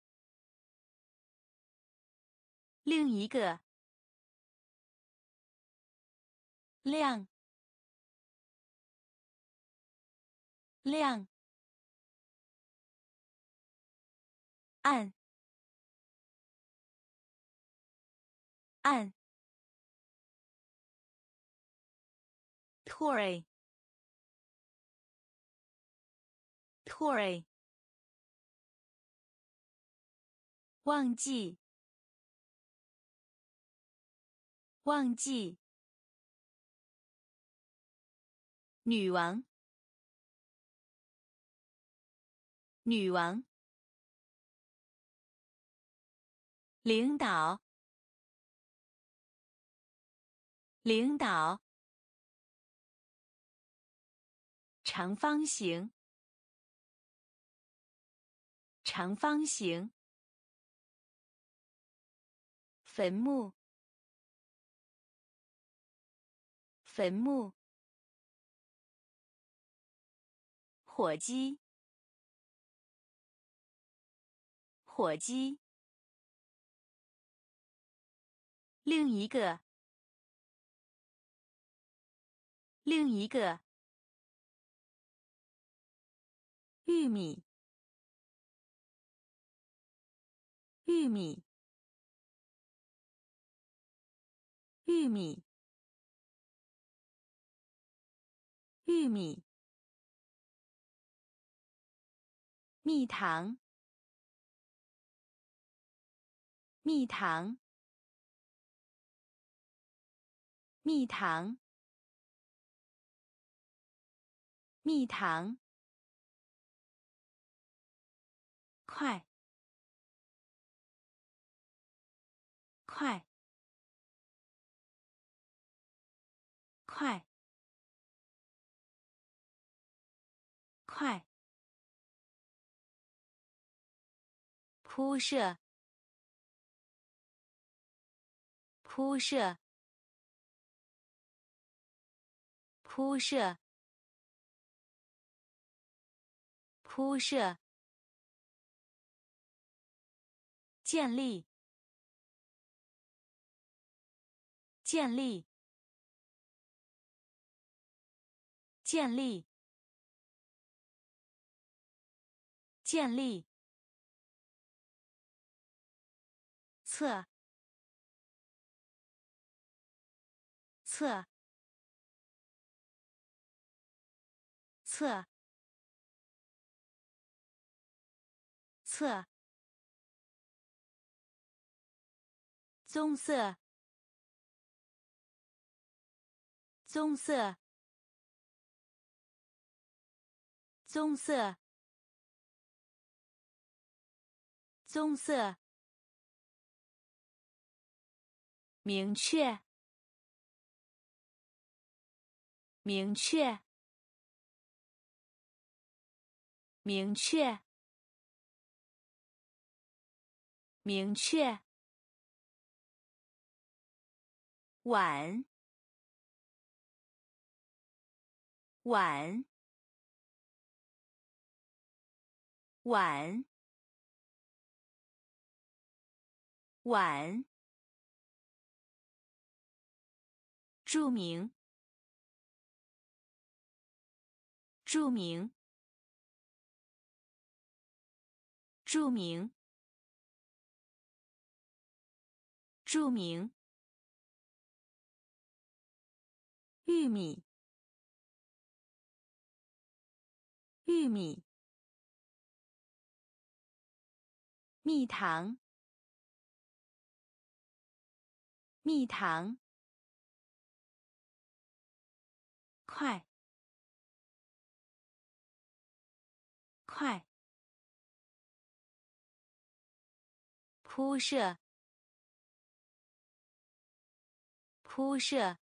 另一个，亮，亮，暗，暗，Tory， Tory， 忘记，忘记，女王，女王，领导，领导，长方形，长方形，坟墓，坟墓，火鸡，火鸡，另一个，另一个，玉米，玉米，玉米，玉米，蜜糖，蜜糖，蜜糖，蜜糖，快，快，快，快，铺设，铺设，铺设，铺设，建立，建立，建立，建立，测，测，测，测，棕色，棕色，棕色，棕色，明确，明确，明确， 明确，晚，晚，晚，晚，著名，著名，著名，著名，玉米，玉米，蜜糖，蜜糖，快，快，铺设，铺设，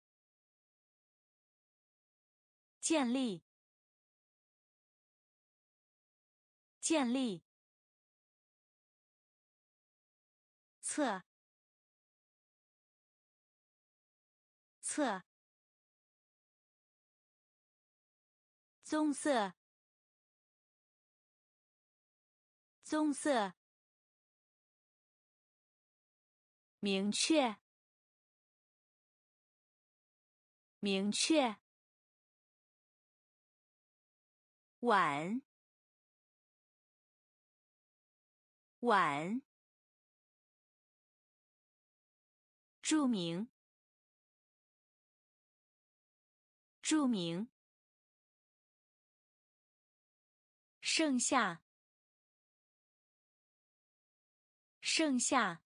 建立，建立，测，测，棕色，棕色，明确，明确，晚，晚，著名，著名，盛夏，盛夏，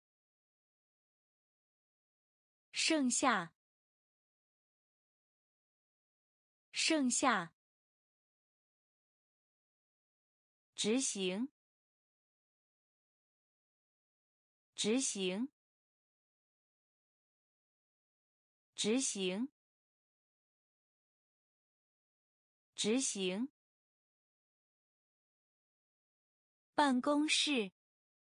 盛夏，盛夏，执行，执行，执行，执行，办公室，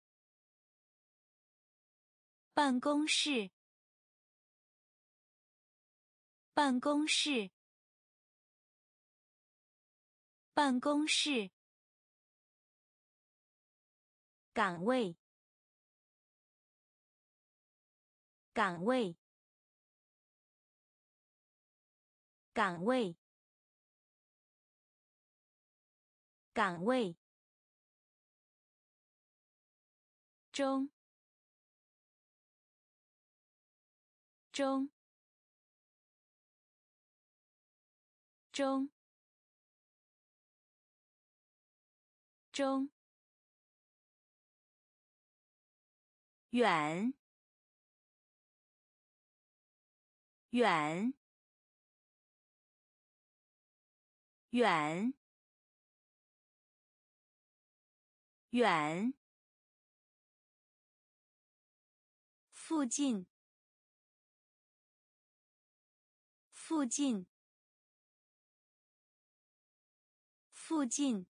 办公室，办公室，办公室，岗位，岗位，岗位，岗位，中，中，中，中，远，远，远，远，附近，附近，附近，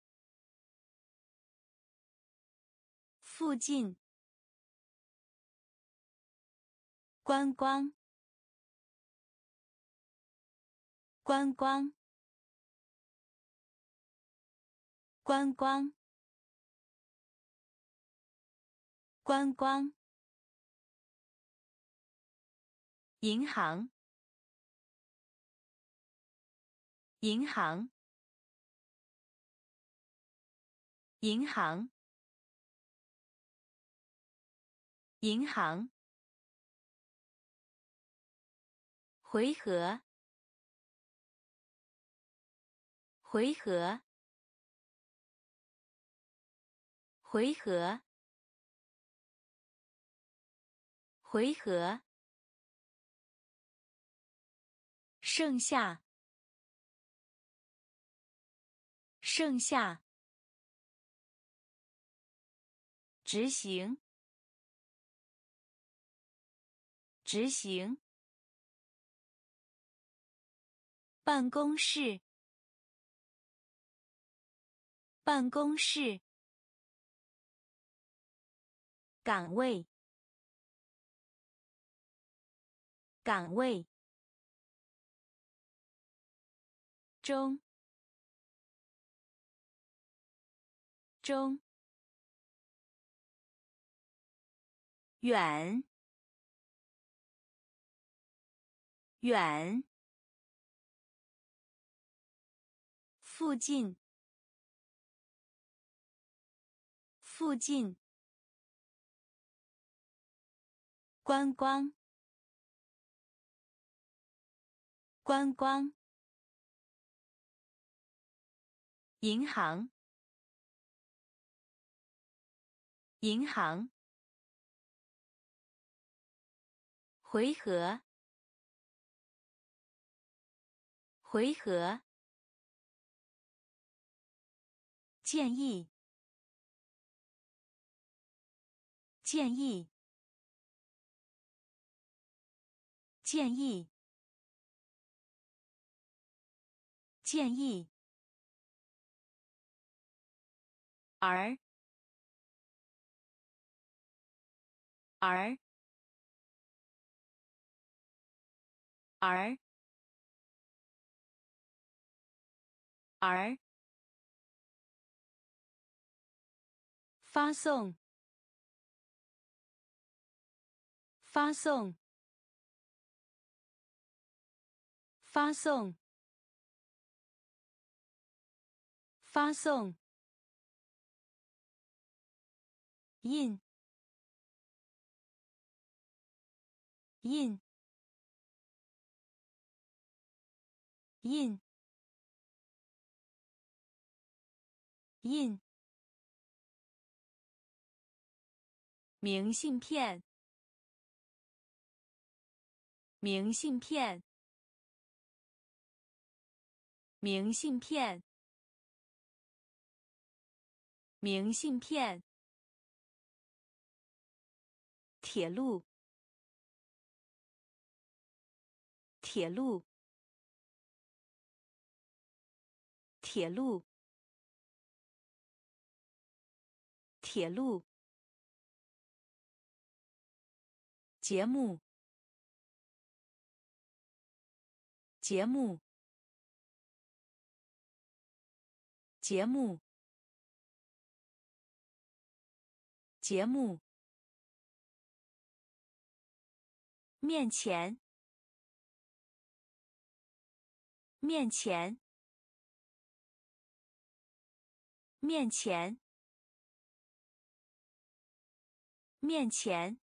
附近，观光，观光，观光，观光，银行，银行，银行，银行，回合，回合，回合，回合，盛夏，盛夏，执行，执行，办公室，办公室， 岗位，岗位，中，中，远，远，附近，附近，观光，观光，银行，银行，回合，回合，建议，建议，建议，建议，而，而，而，而，发送，发送，发送，发送，印，印，印，印，明信片，明信片，明信片，明信片，铁路，铁路，铁路，铁路，节目，节目，节目，节目，面前，面前，面前，面前，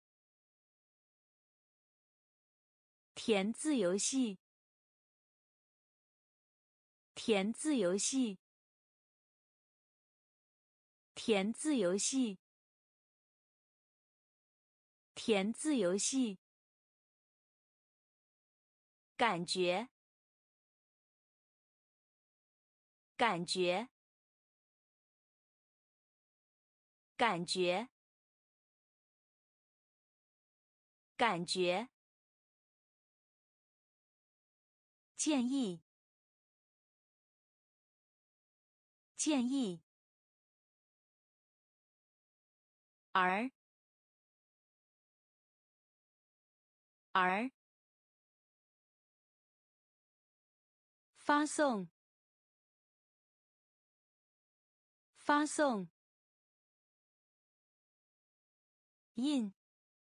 填字游戏，填字游戏，填字游戏，填字游戏，感觉，感觉，感觉，感觉，建议，建议，而，而，发送，发送，印，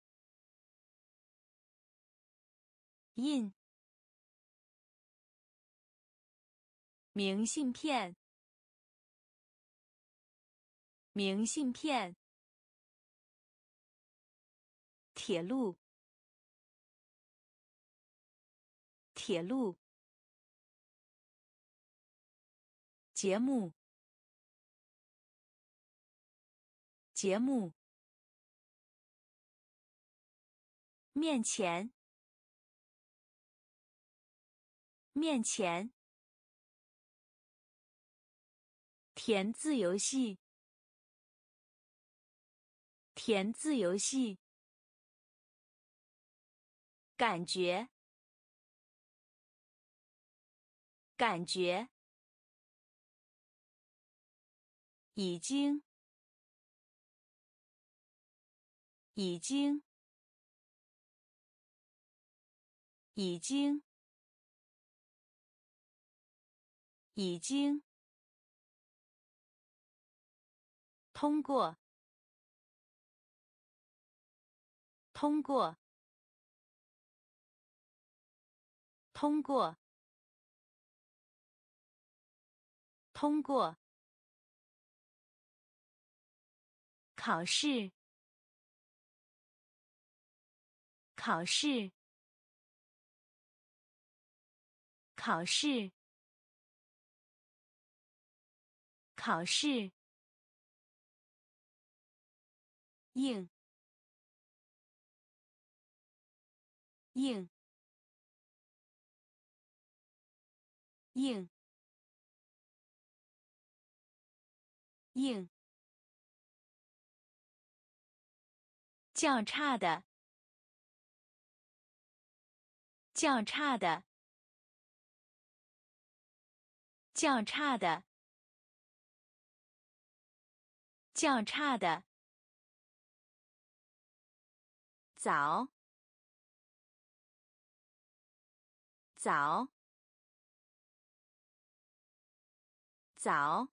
印，明信片，明信片，铁路，铁路，节目，节目，面前，面前，填字游戏，填字游戏，感觉，感觉，已经， 已经，已经，已经，通过，通过，通过，通过，考试，考试，考试，考试，应，应，应，应，较差的，较差的，较差的，较差的，早，早，早，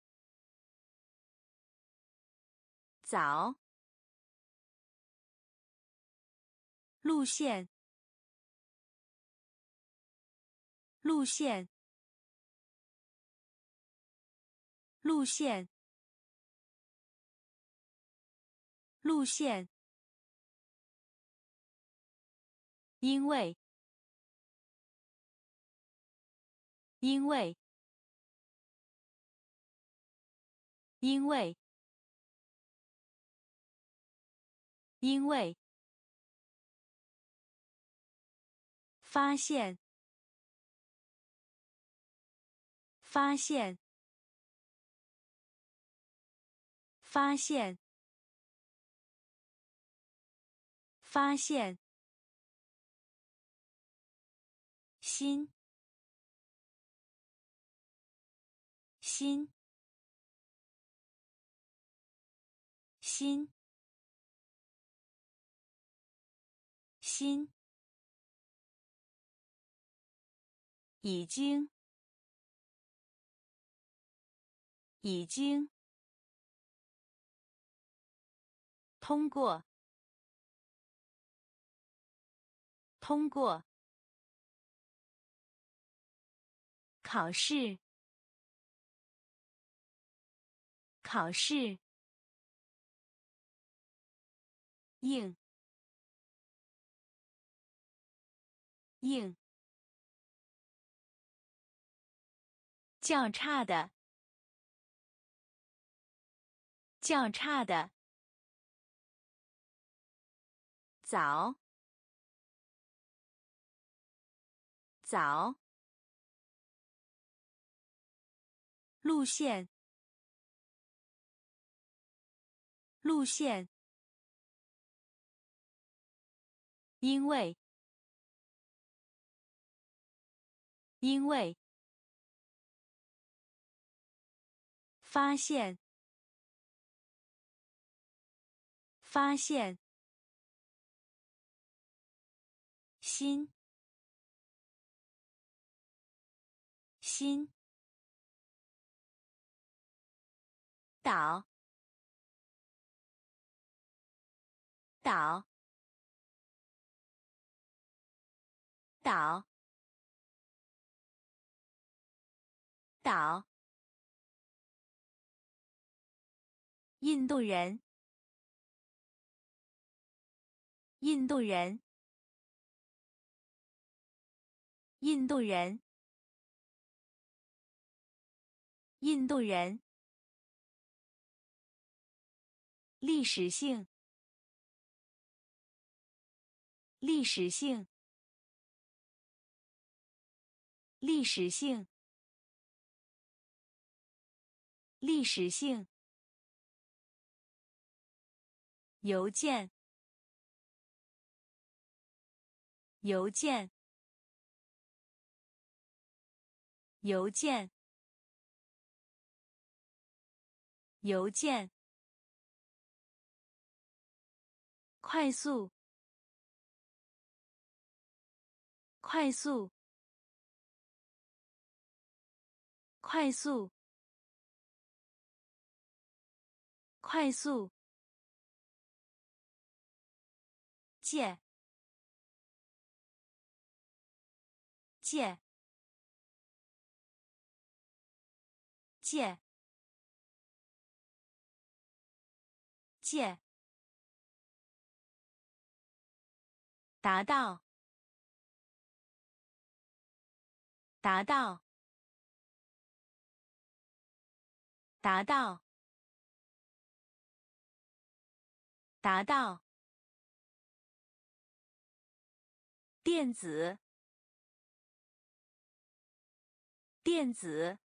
早，路线，路线，路线，路线，因为，因为，因为，因为，发现，发现，发现，发现，心，心，心，心，已经，已经，通过，通过，考试，考试，应，应，较差的，较差的，早，早，路线，路线，因为，因为，发现，发现，心，心，岛，岛，岛，岛，印度人，印度人，印度人，印度人，历史性，历史性，历史性，历史性，邮件，邮件，邮件，邮件， 快速，快速，快速，快速，借，借，借，借，达到，达到，达到，达到，电子，电子，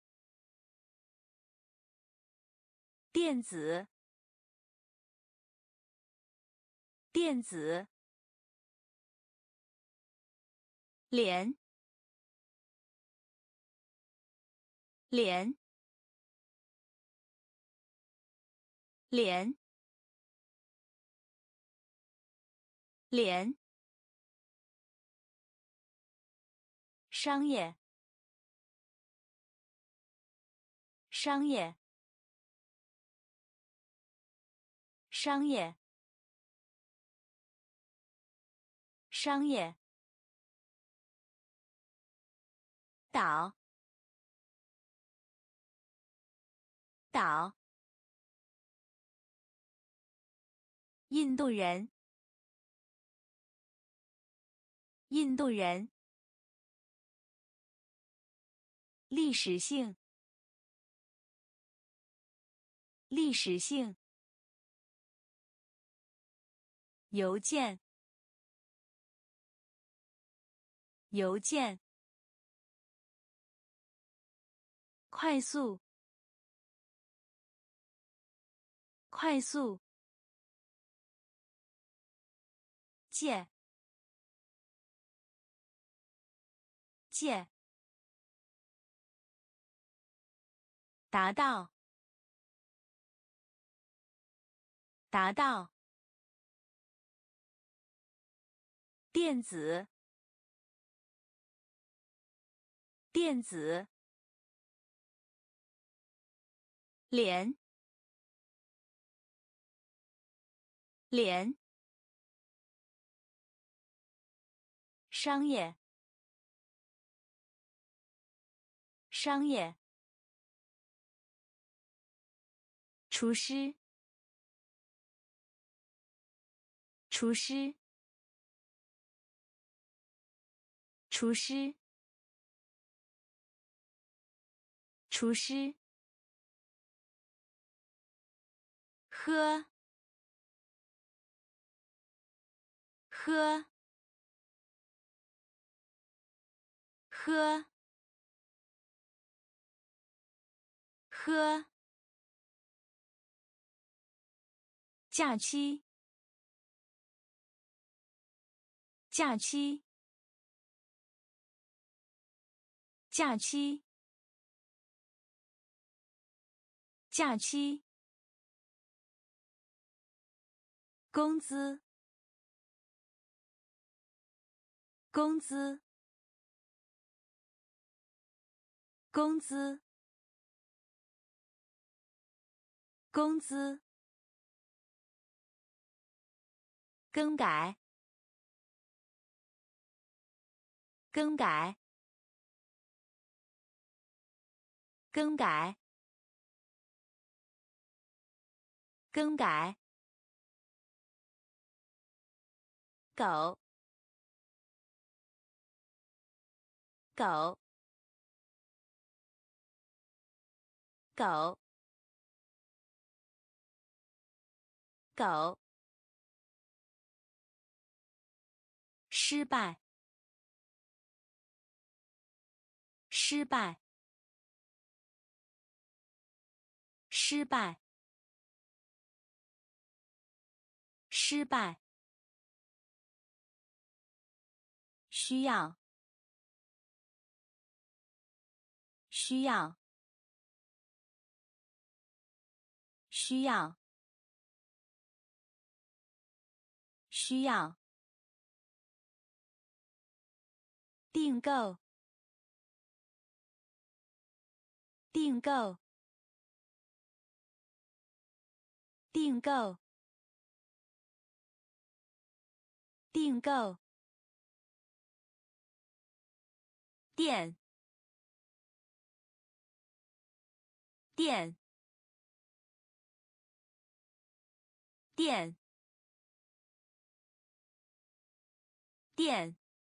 电子，电子，脸，脸，脸，脸，商业，商业，商业，商业，岛，岛，印度人，印度人，历史性，历史性，邮件，邮件，快速，快速，借，借，达到，达到，电子，电子，脸，脸，商业，商业，厨师，厨师，厨师，厨师，喝，喝，喝，喝，假期，假期，假期，假期，工资，工资，工资，工资，更改，更改，更改，更改，狗，狗，狗，狗，失败，失败，失败，失败，需要，需要，需要， 需要。订购。订购。订购。订购。电。电。电。电。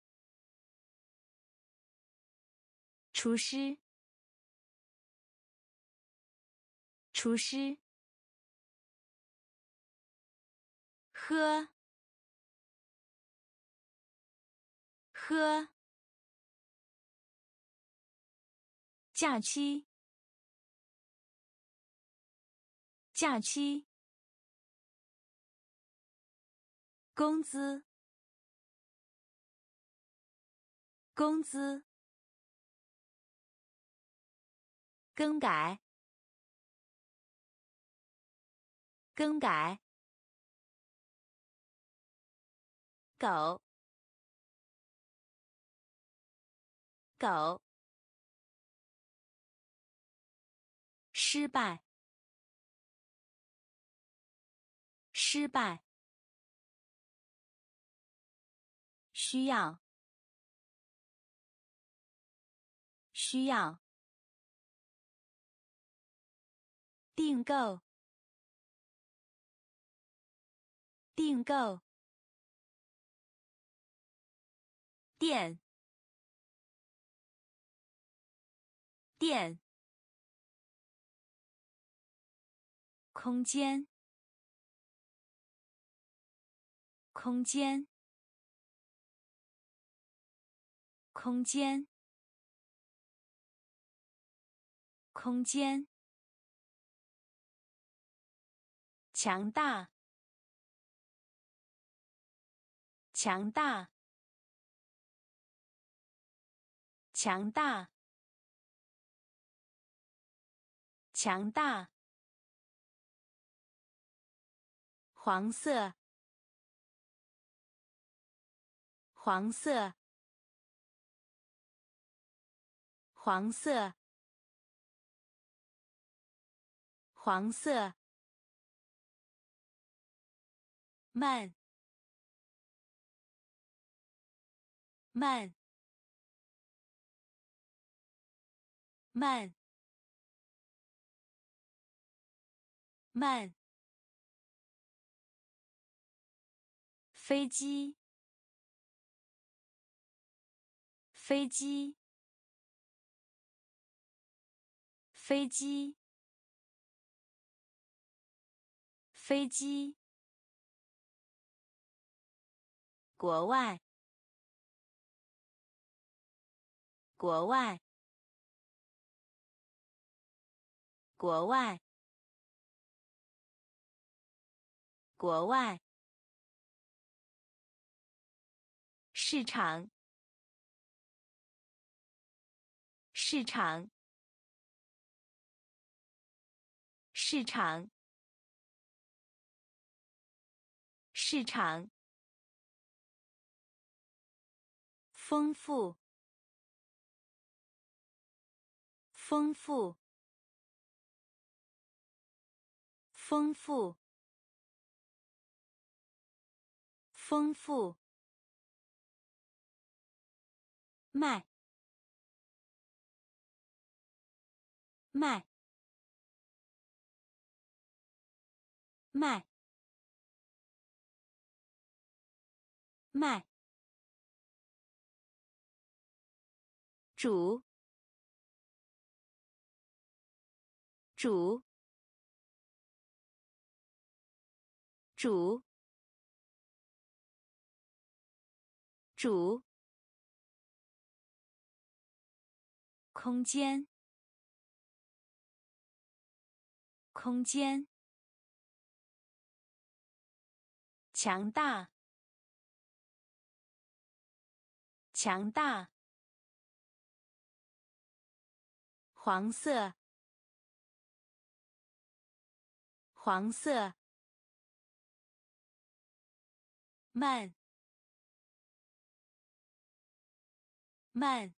厨师。厨师。喝。喝。假期。假期。工资。工资。更改。更改。狗。狗。失败。失败。需要。需要。订购。订购。电。电。空间。空间。空间。空间。强大。强大。强大。强大。黄色。黄色。黄色。黄色。慢。慢。慢。慢。飞机。飞机。飞机。飞机。国外。国外。国外。国外。市场。市场。市场。市场。丰富。丰富。丰富。丰富。卖。卖。卖。卖。煮。煮。煮。煮。空间。空间。强大。强大。黄色。黄色。 慢慢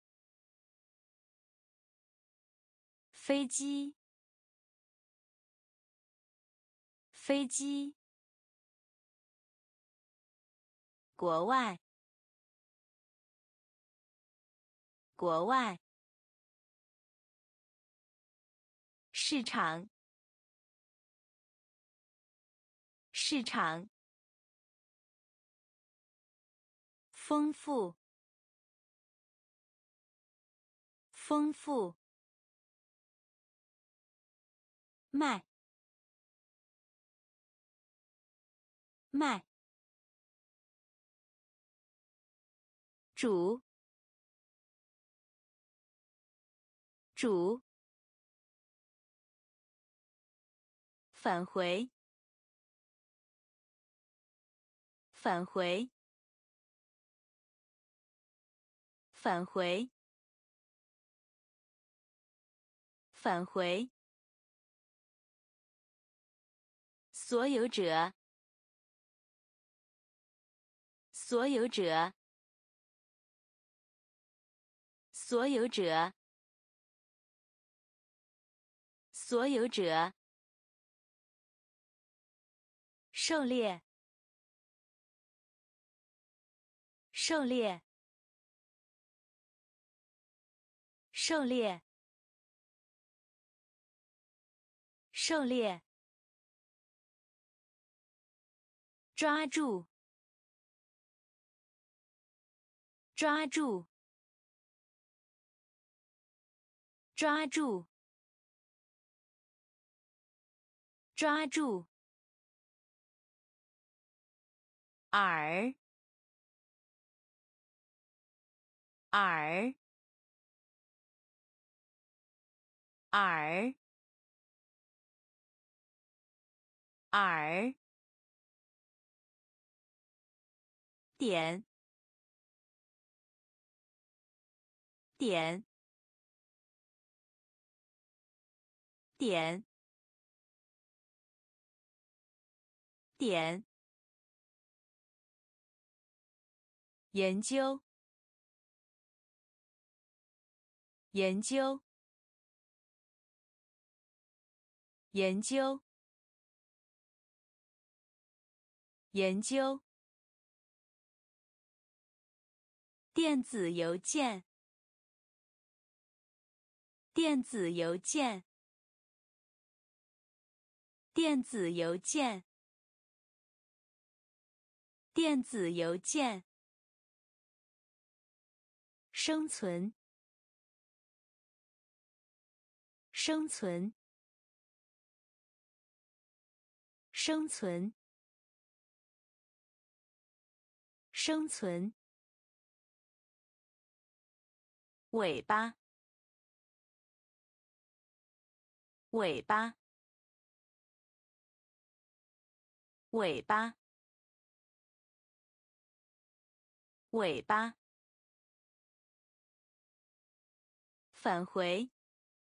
飞机飞机国外国外市场市场丰富丰富卖卖煮煮返回返回返回返回所有者所有者所有者所有者狩猎狩猎狩猎狩猎抓住抓住抓住抓住耳耳耳耳点点点点研究研究研究研究电子邮件电子邮件电子邮件电子邮件生存生存生存生存尾巴尾巴尾巴尾巴返回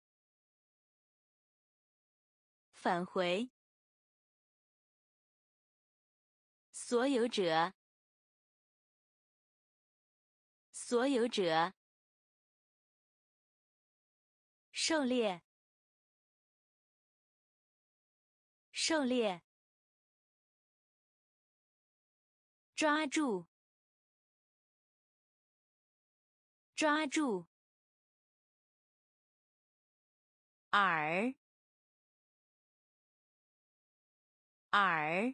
返回所有者所有者狩猎狩猎抓住抓住耳耳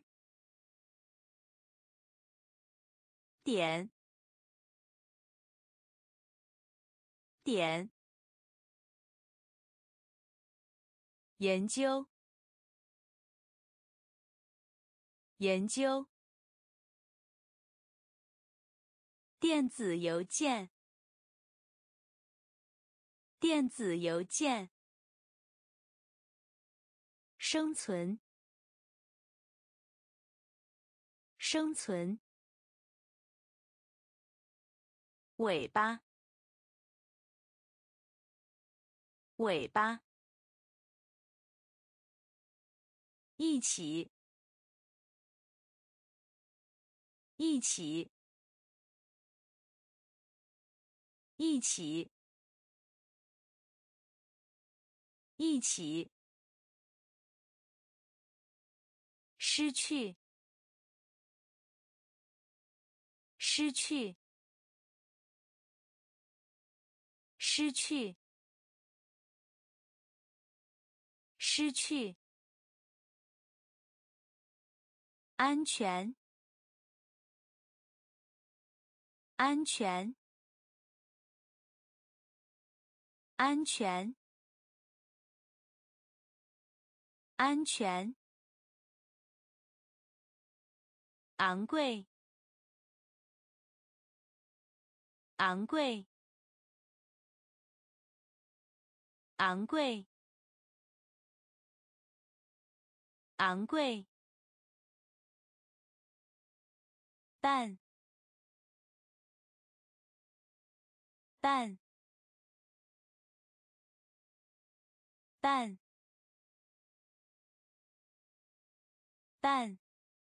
点点研究研究电子邮件电子邮件生存生存尾巴尾巴一起一起，一起，一起，失去，失去，失去，失去，安全，安全，安全，安全，昂贵，昂贵，昂贵，昂贵，但，但，但，但，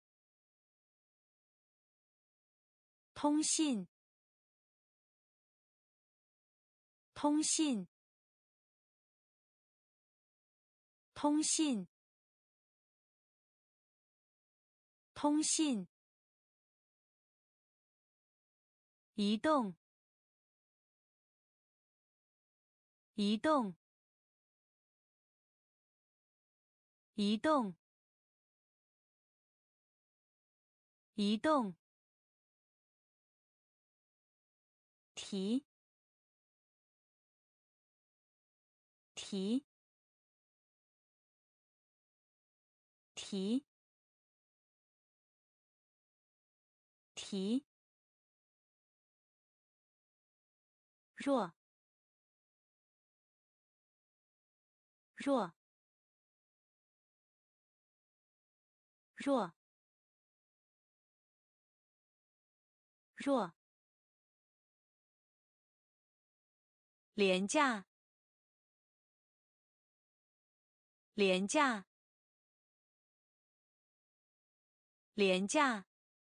通信，通信，通信，通信，移动，移动，移动，移动，提，提，提，提，弱，弱，弱，弱，廉价，廉价，廉价，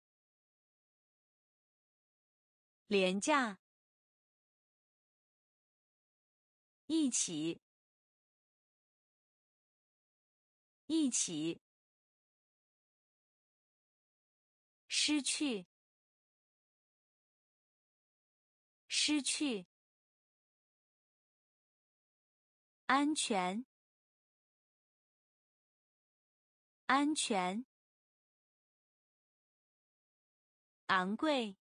廉价，一起，一起，失去，失去，安全，安全，昂贵，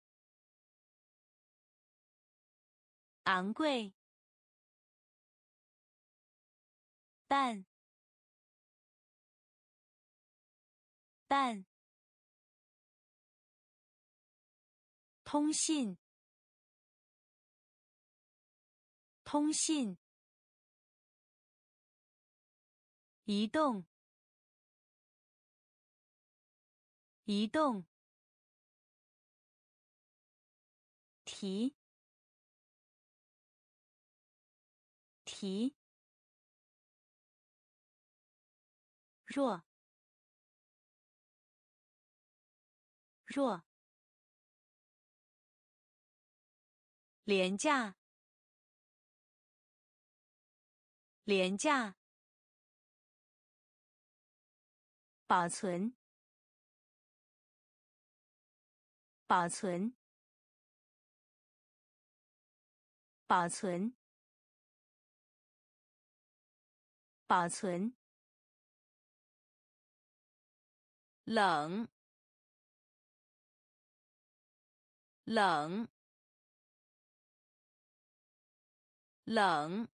昂贵，但，但，通信，通信，移动，移动，提，提，弱，弱，廉价，廉价，保存，保存，保存，保存，冷，冷，冷，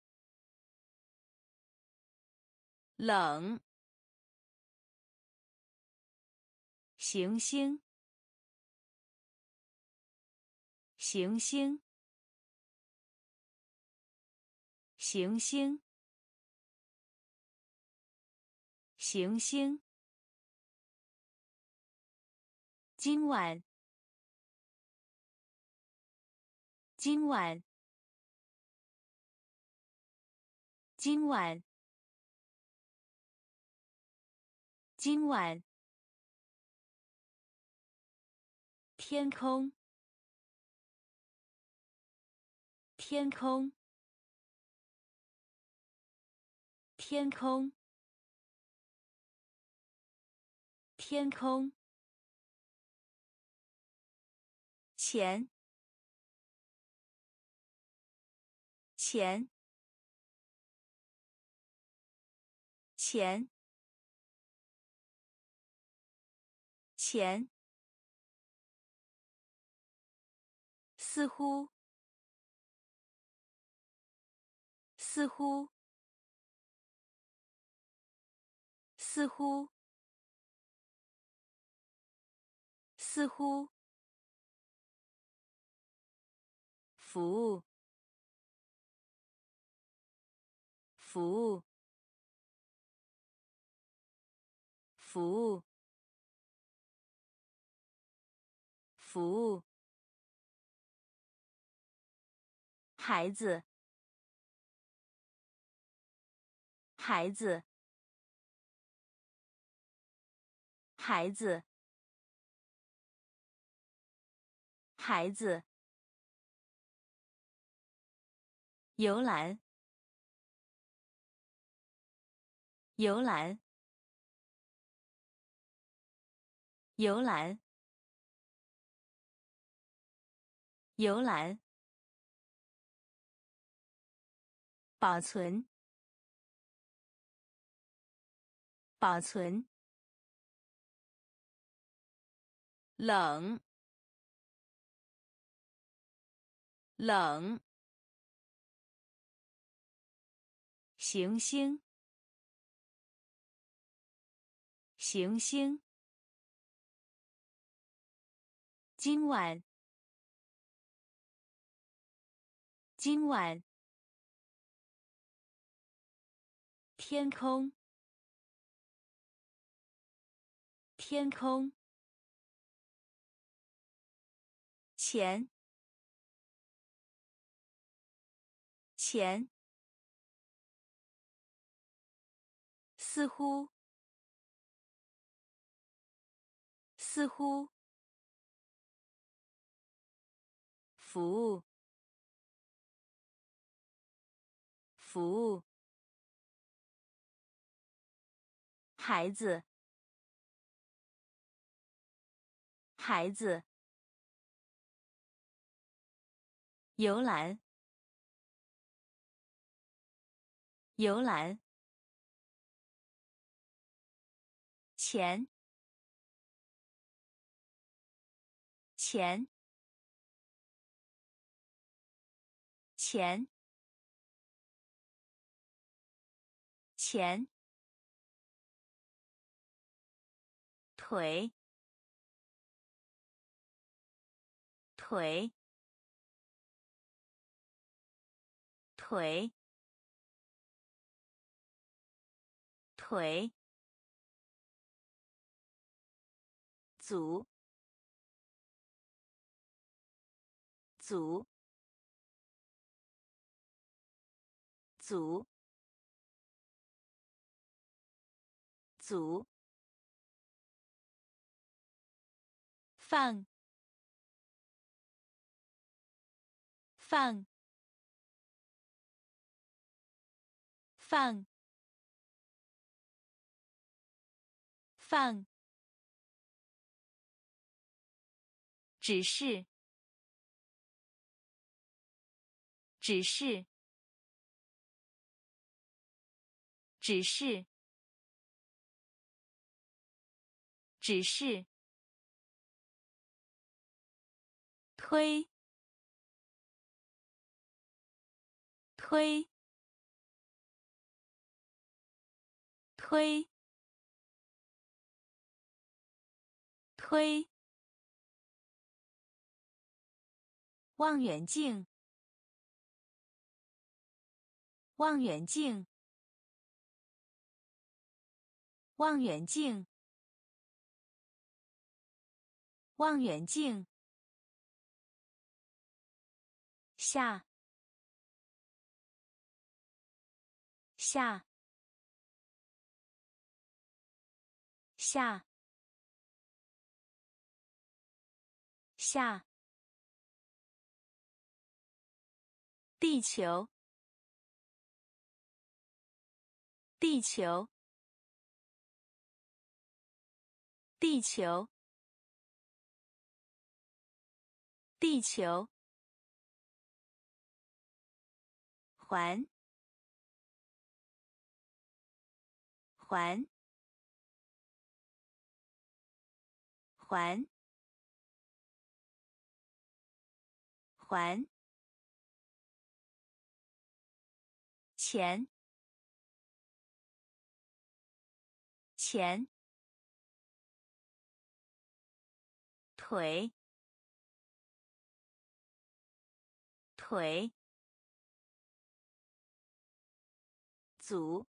冷，行星，行星，行星，行星，今晚，今晚，今晚，今晚， 天空，天空，天空，天空。钱，钱，钱，钱。似乎，似乎，似乎，似乎。服务，服务，服务，服务。孩子，孩子，孩子，孩子。游览，游览，游览，游览。保存，保存。冷，冷。行星，行星。今晚，今晚。天空，天空。钱，钱。似乎，似乎。服务，服务。孩子，孩子。游览，游览。钱，钱，钱，钱。腿，腿，腿，腿。组，组，组，组。放，放，放，放。指示，指示，指示，指示。推，推，推，推。望远镜，望远镜，望远镜，望远镜。下，下，下， 下，地球，地球，地球，地球，环，环，环，环，钱，钱，腿，腿，组，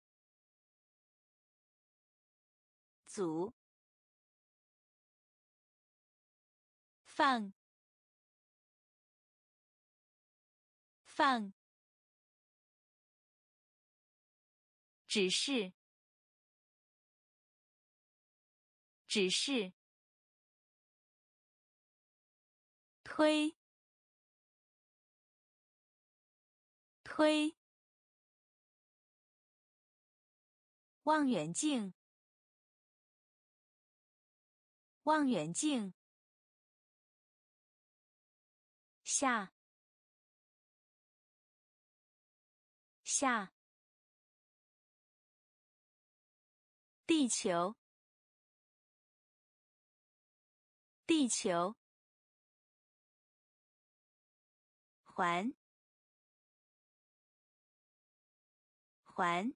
组，放，放，指示，指示，推，推，望远镜，望远镜，下，下，地球，地球，环，环，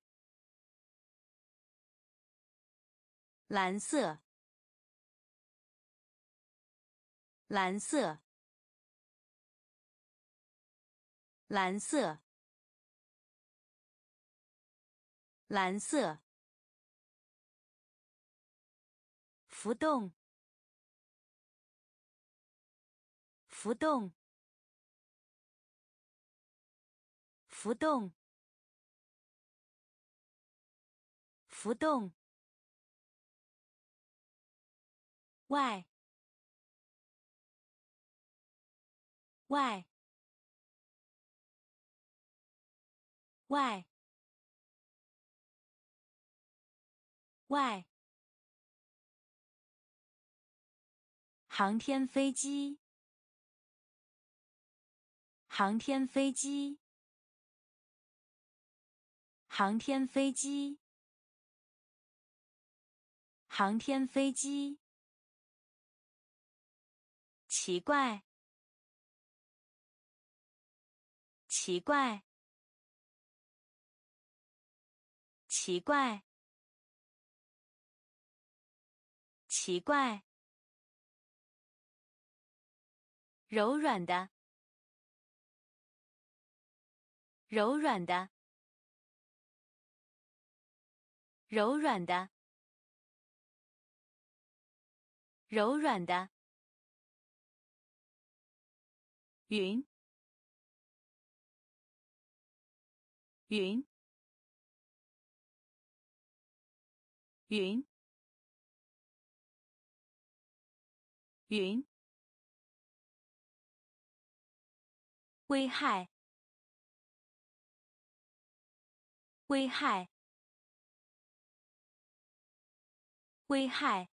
蓝色，蓝色，蓝色，蓝色，浮动，浮动，浮动，浮动，外，外，外，外，航天飞机，航天飞机，航天飞机，航天飞机，奇怪，奇怪，奇怪，奇怪，柔软的，柔软的，柔软的，柔软的，云，云，云，云，危害，危害，危害，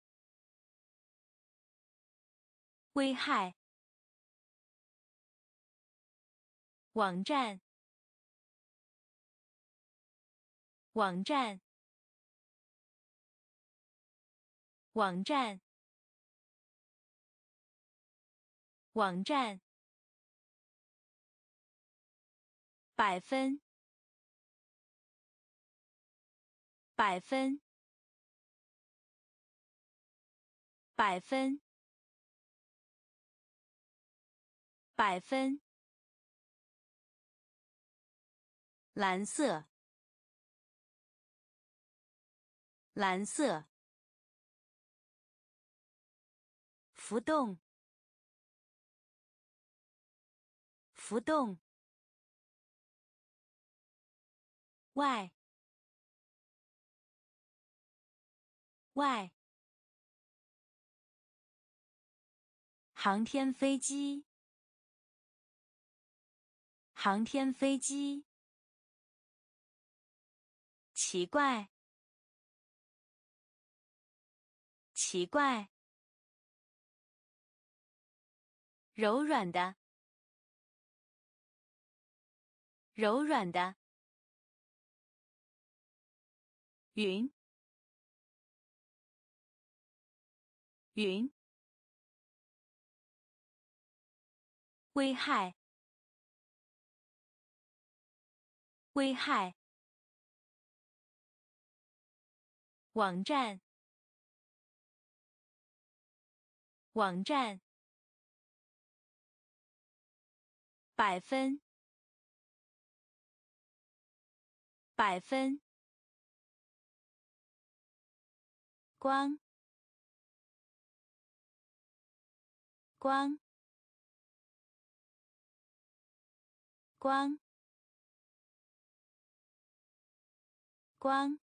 危害，网站，网站，网站，网站，百分，百分，百分，百分，蓝色，蓝色，浮动，浮动，外，外， 航天飞机，航天飞机。奇怪，奇怪。柔软的，柔软的。云，云。危害，危害。网站，网站。百分，百分。光，光，光，光。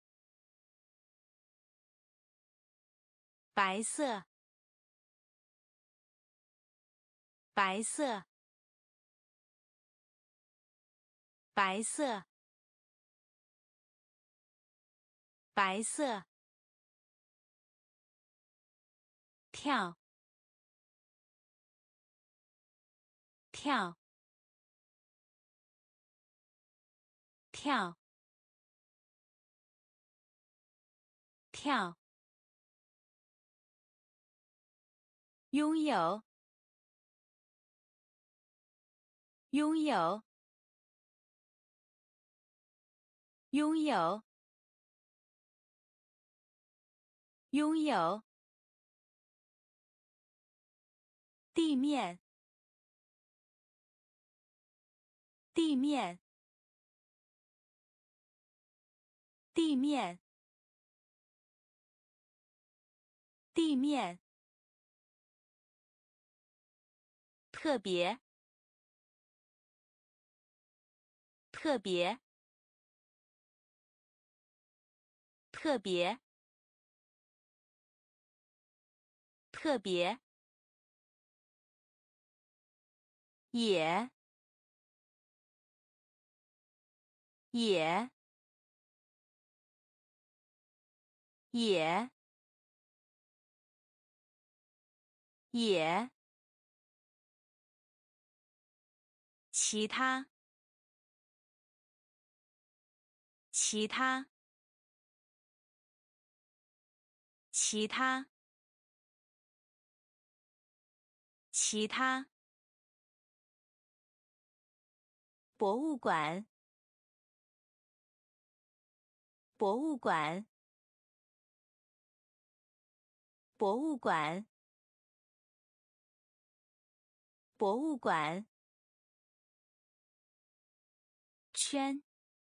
白色，白色，白色，白色。跳，跳，跳，跳。拥有，拥有，拥有，拥有。地面，地面，地面，地面。特别，特别，特别，特别。也，也，也，也。其他，其他，其他，其他。博物馆，博物馆，博物馆，博物馆。圈，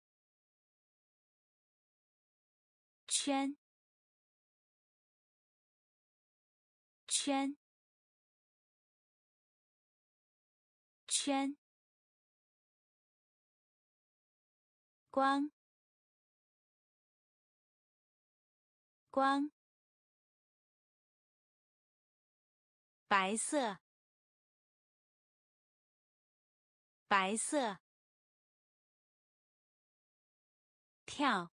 圈，圈，圈。光，光。白色，白色。跳，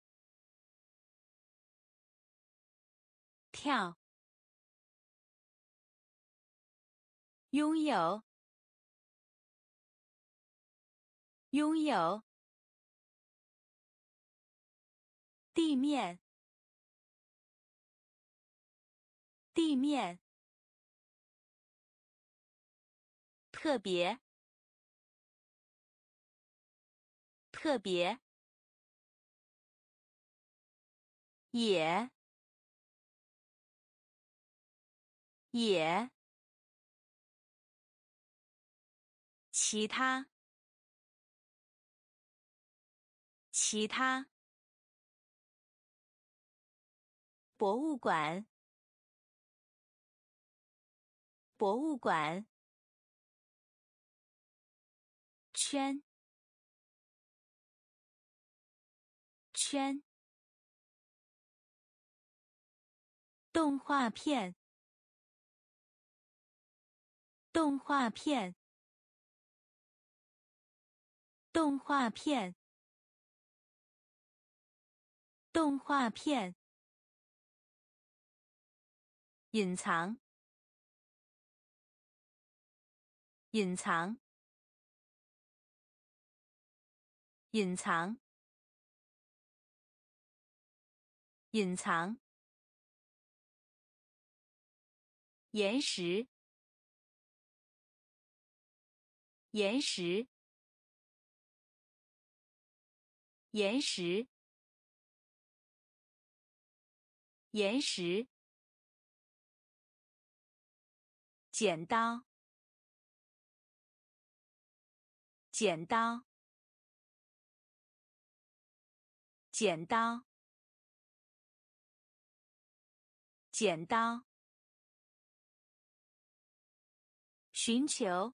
跳。拥有，拥有。地面，地面。特别，特别。也，也。其他，其他。博物馆，博物馆。圈，圈。动画片， 动画片，动画片，动画片，隐藏，隐藏，隐藏，隐藏，岩石，岩石，岩石，岩石，剪刀，剪刀，剪刀，剪刀，寻求，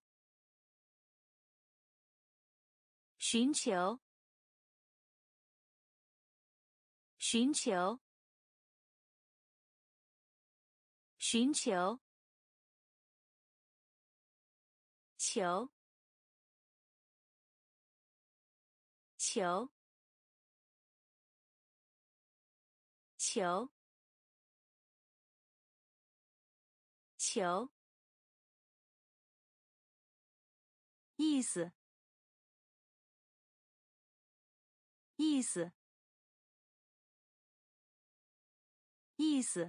寻求，寻求，寻求，球，球，球，球，意思，意思，意思，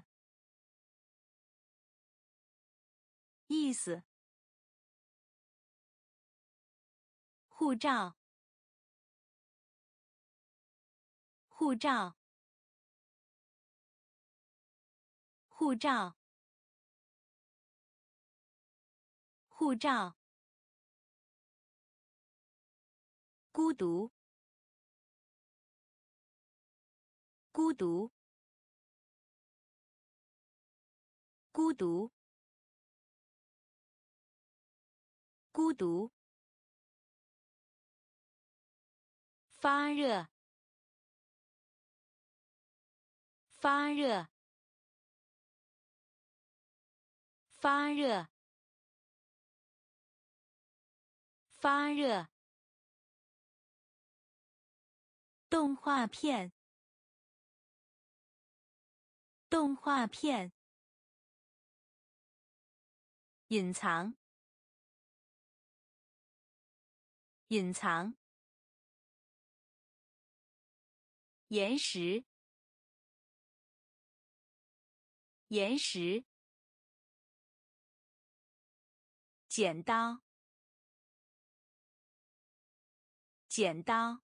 意思，护照，护照，护照，护照，孤独，孤独，孤独，孤独，发热，发热，发热，发热，动画片，动画片，隐藏，隐藏，岩石，岩石，剪刀，剪刀，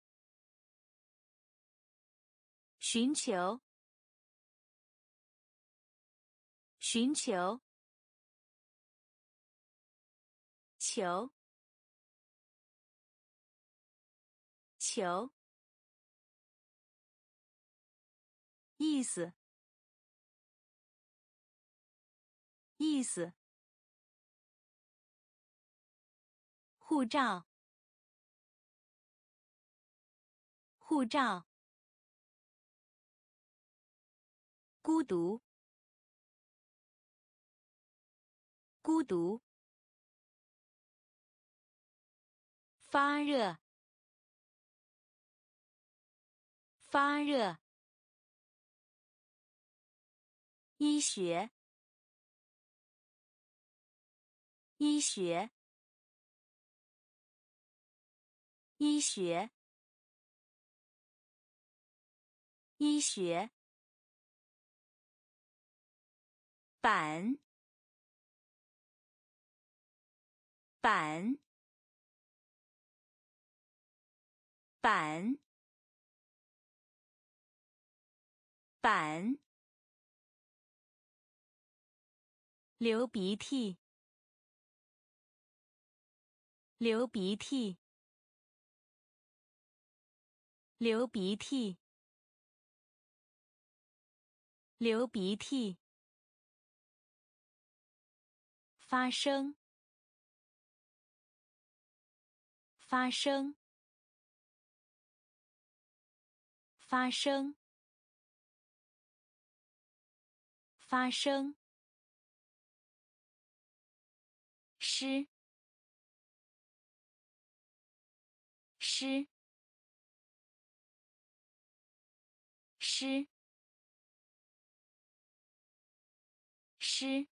寻求，寻求，球，球，意思，意思，护照，护照，孤独，孤独，发热，发热，医学，医学，医学，医学，板，板，板，板，流鼻涕，流鼻涕，流鼻涕，流鼻涕，发生，发生，发生，发生， 诗诗诗诗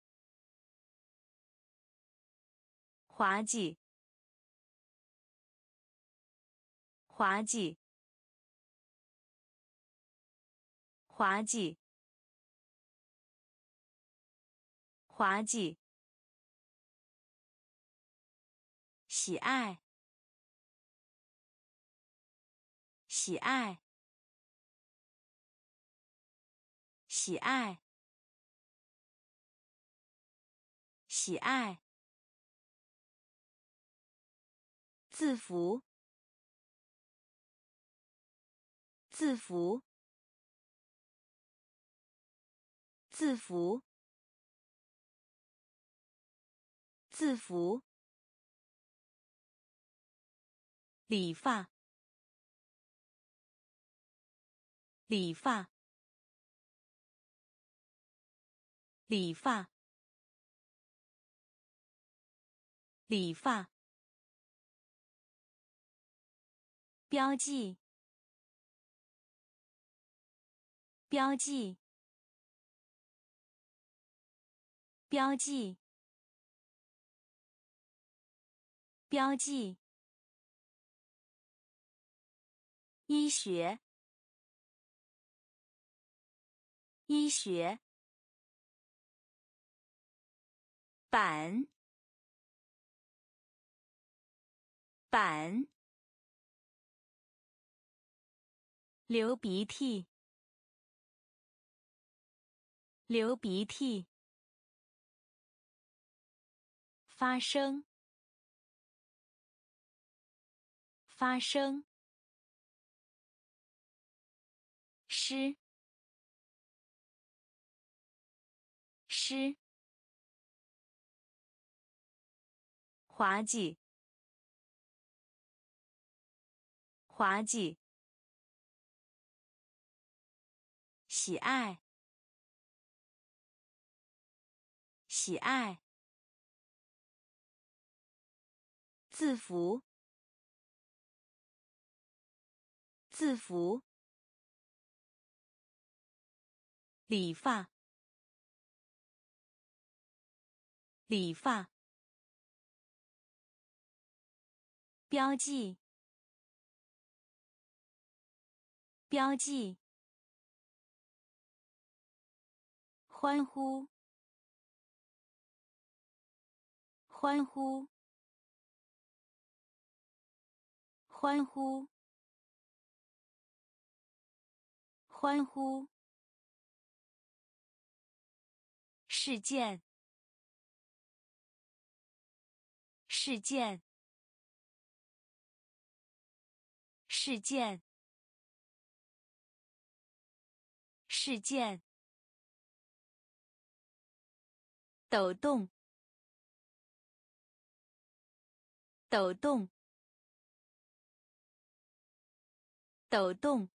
滑稽滑稽滑稽滑稽喜爱喜爱喜爱喜爱字符字符字符字符理发理发理发理发标记标记标记标记医学医学板板流鼻涕流鼻涕发生发生诗诗滑稽滑稽喜爱喜爱字符字符理发理发标记标记欢呼欢呼欢呼欢呼事件事件事件事件抖动抖动抖动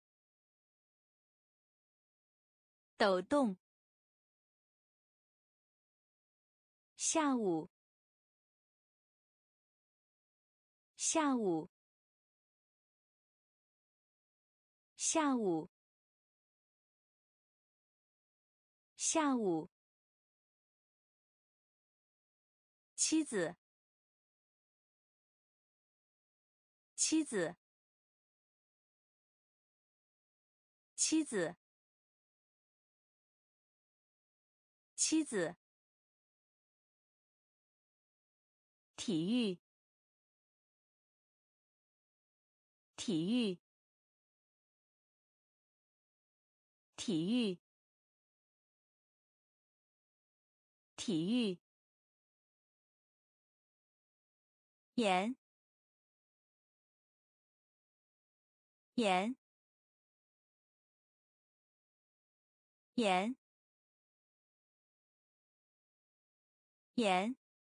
抖动下午下午下午下午妻子妻子妻子妻子体育体育体育体育盐盐盐盐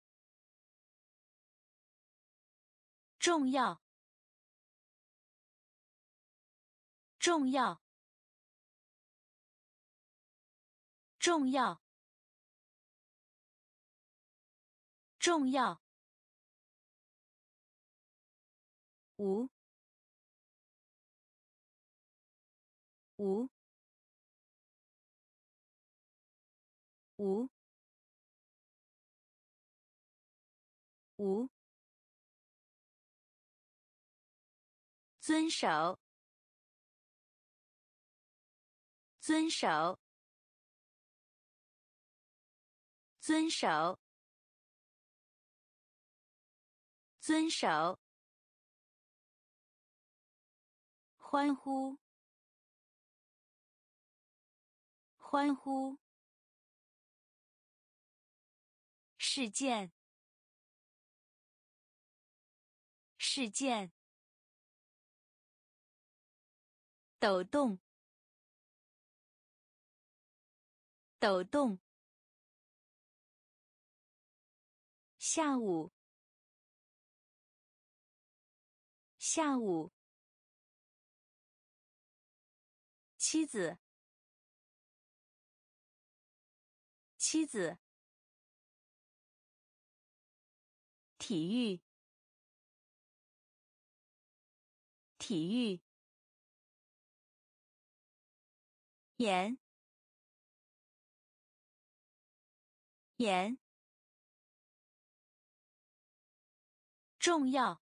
重要重要重要重要，无，无，无，无，遵守，遵守，遵守，遵守，欢呼，欢呼，事件，事件，抖动，抖动，下午，下午，妻子，妻子，体育，体育，盐，盐，重要，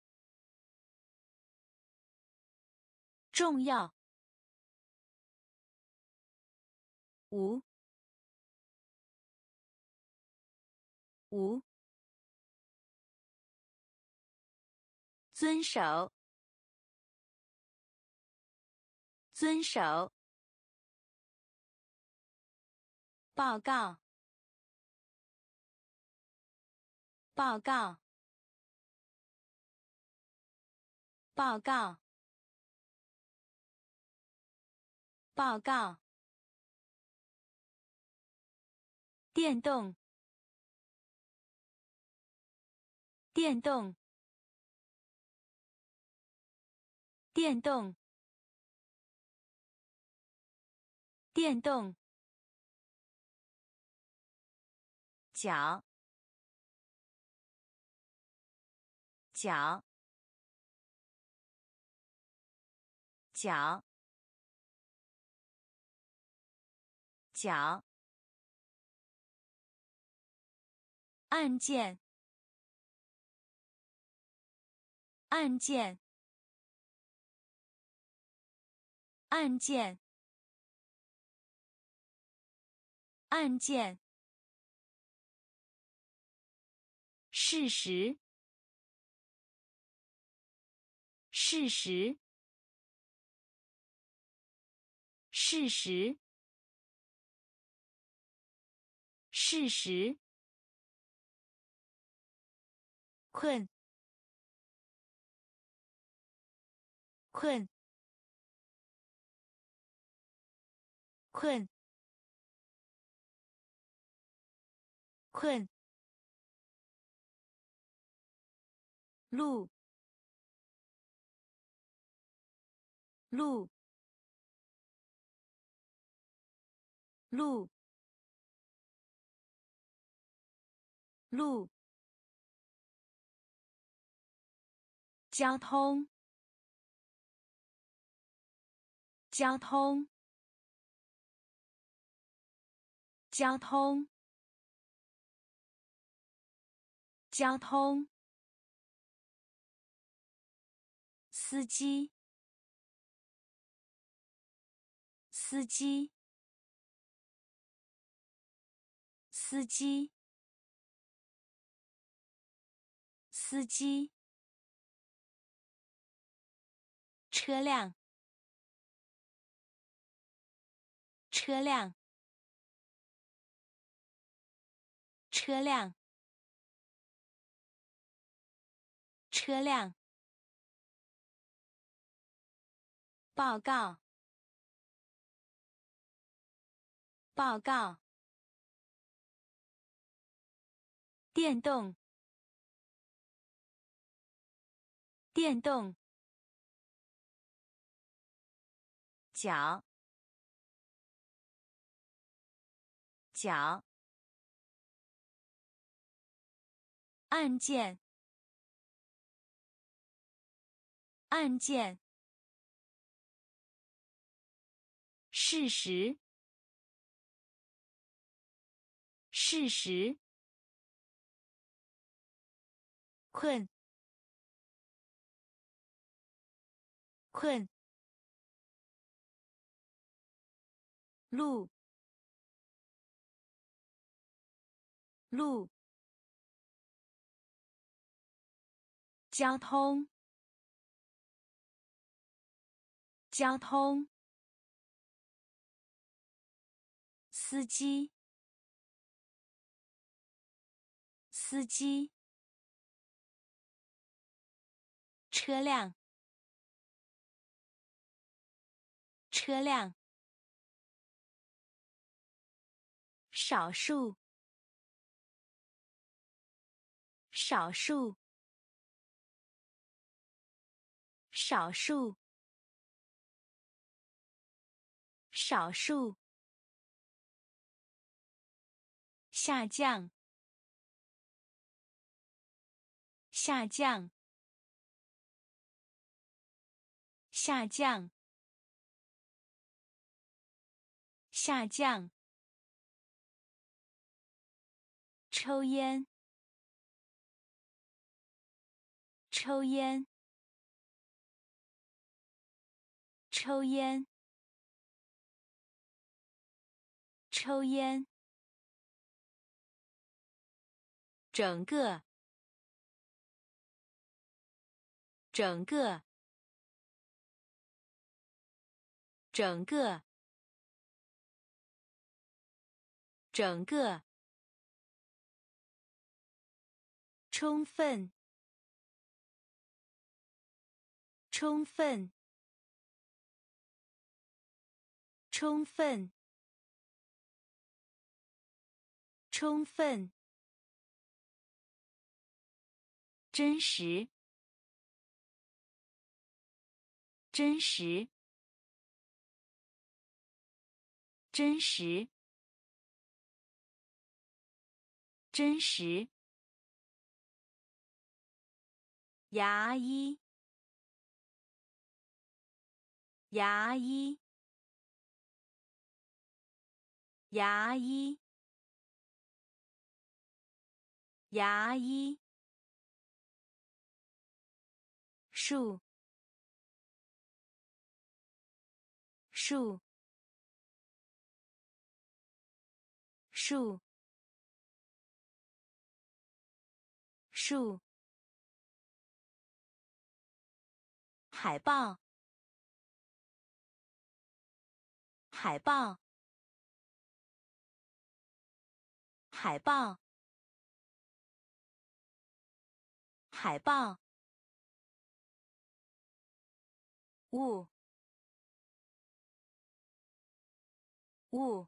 重要，无，无，遵守，遵守，报告，报告，报告，报告，电动，电动，电动，电动，脚，脚，脚，脚，案件，案件，案件，案件，事实，事实，事实，事实，困，困，困，困，路，路，路，路，交通，交通，交通，交通，司机，司机，司机，司机，车辆，车辆，车辆，车辆，报告，报告，电动，电动，脚，脚， 案件，案件，事实，事实，困，困，路，路，交通，交通，司机，司机，车辆，车辆，少数，少数，少数，少数，下降，下降，下降，下降，抽烟，抽烟，抽烟，抽烟，整个，整个，整个，整个，充分，充分，充分，充分，真实，真实，真实，真实，牙医，牙医，牙医，牙医，树，树，树，树，海报，海报，海报，海报，雾，雾，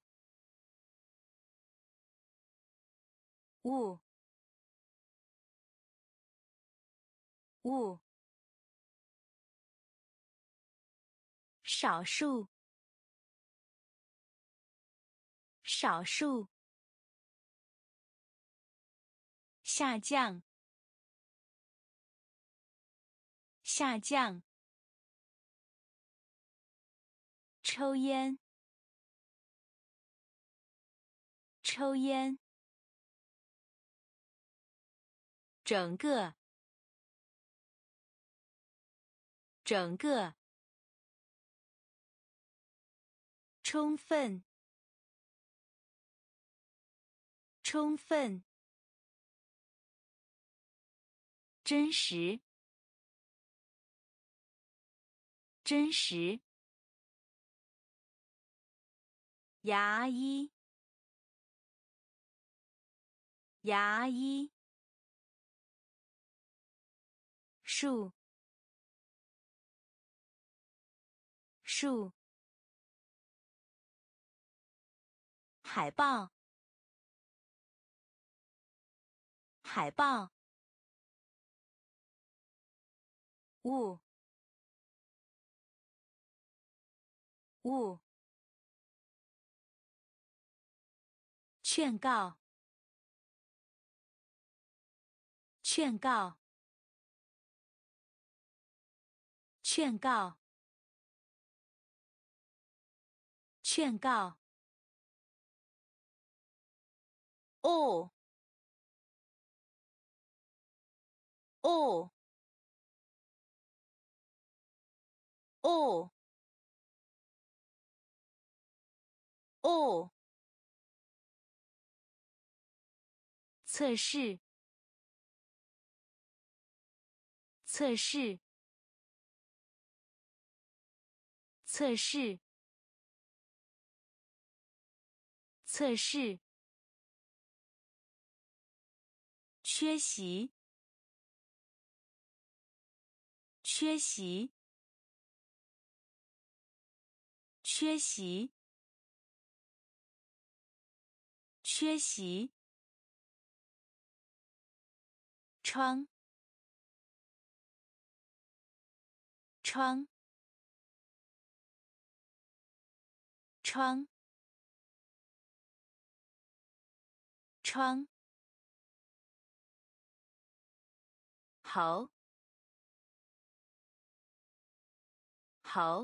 雾，雾，少数，少数，下降，下降，抽烟，抽烟，整个，整个，充分，充分，真实，真实，牙医，牙医，树，树，海报，海报，雾，雾，劝告， 劝告，劝告，劝告。哦，哦，哦，哦。测试，测试，测试，测试。缺席，缺席，缺席，缺席。窗，窗，窗，窗。好，好，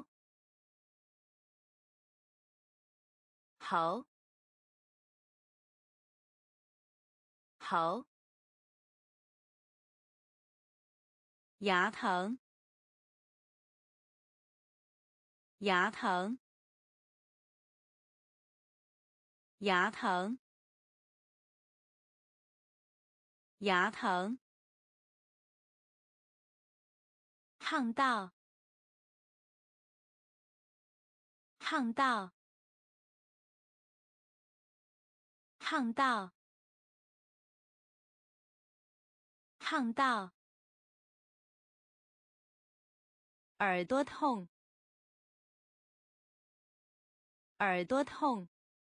好，好。牙疼，牙疼，牙疼，牙疼。烫到，烫到，烫到，烫到。耳朵痛，耳朵痛，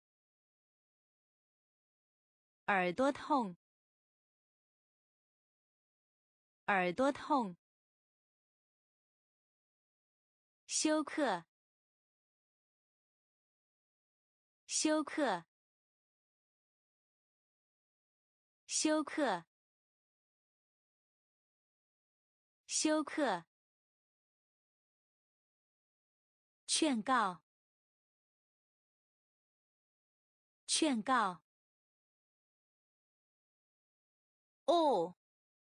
耳朵痛，耳朵痛。休克，休克，休克，休克。劝告，劝告。哦，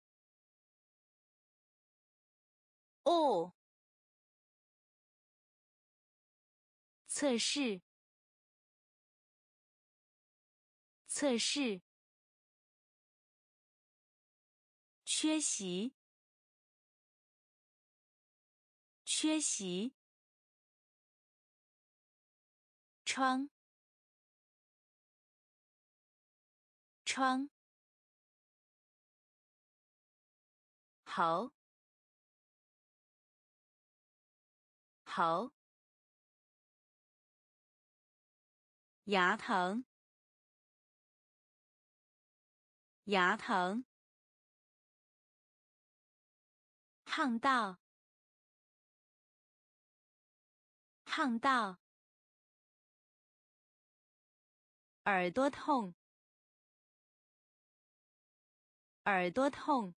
哦。测试，测试。缺席，缺席。窗，窗。好，好。牙疼，牙疼。烫到，烫到。耳朵痛，耳朵痛。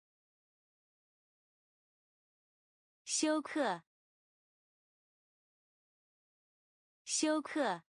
休克，休克。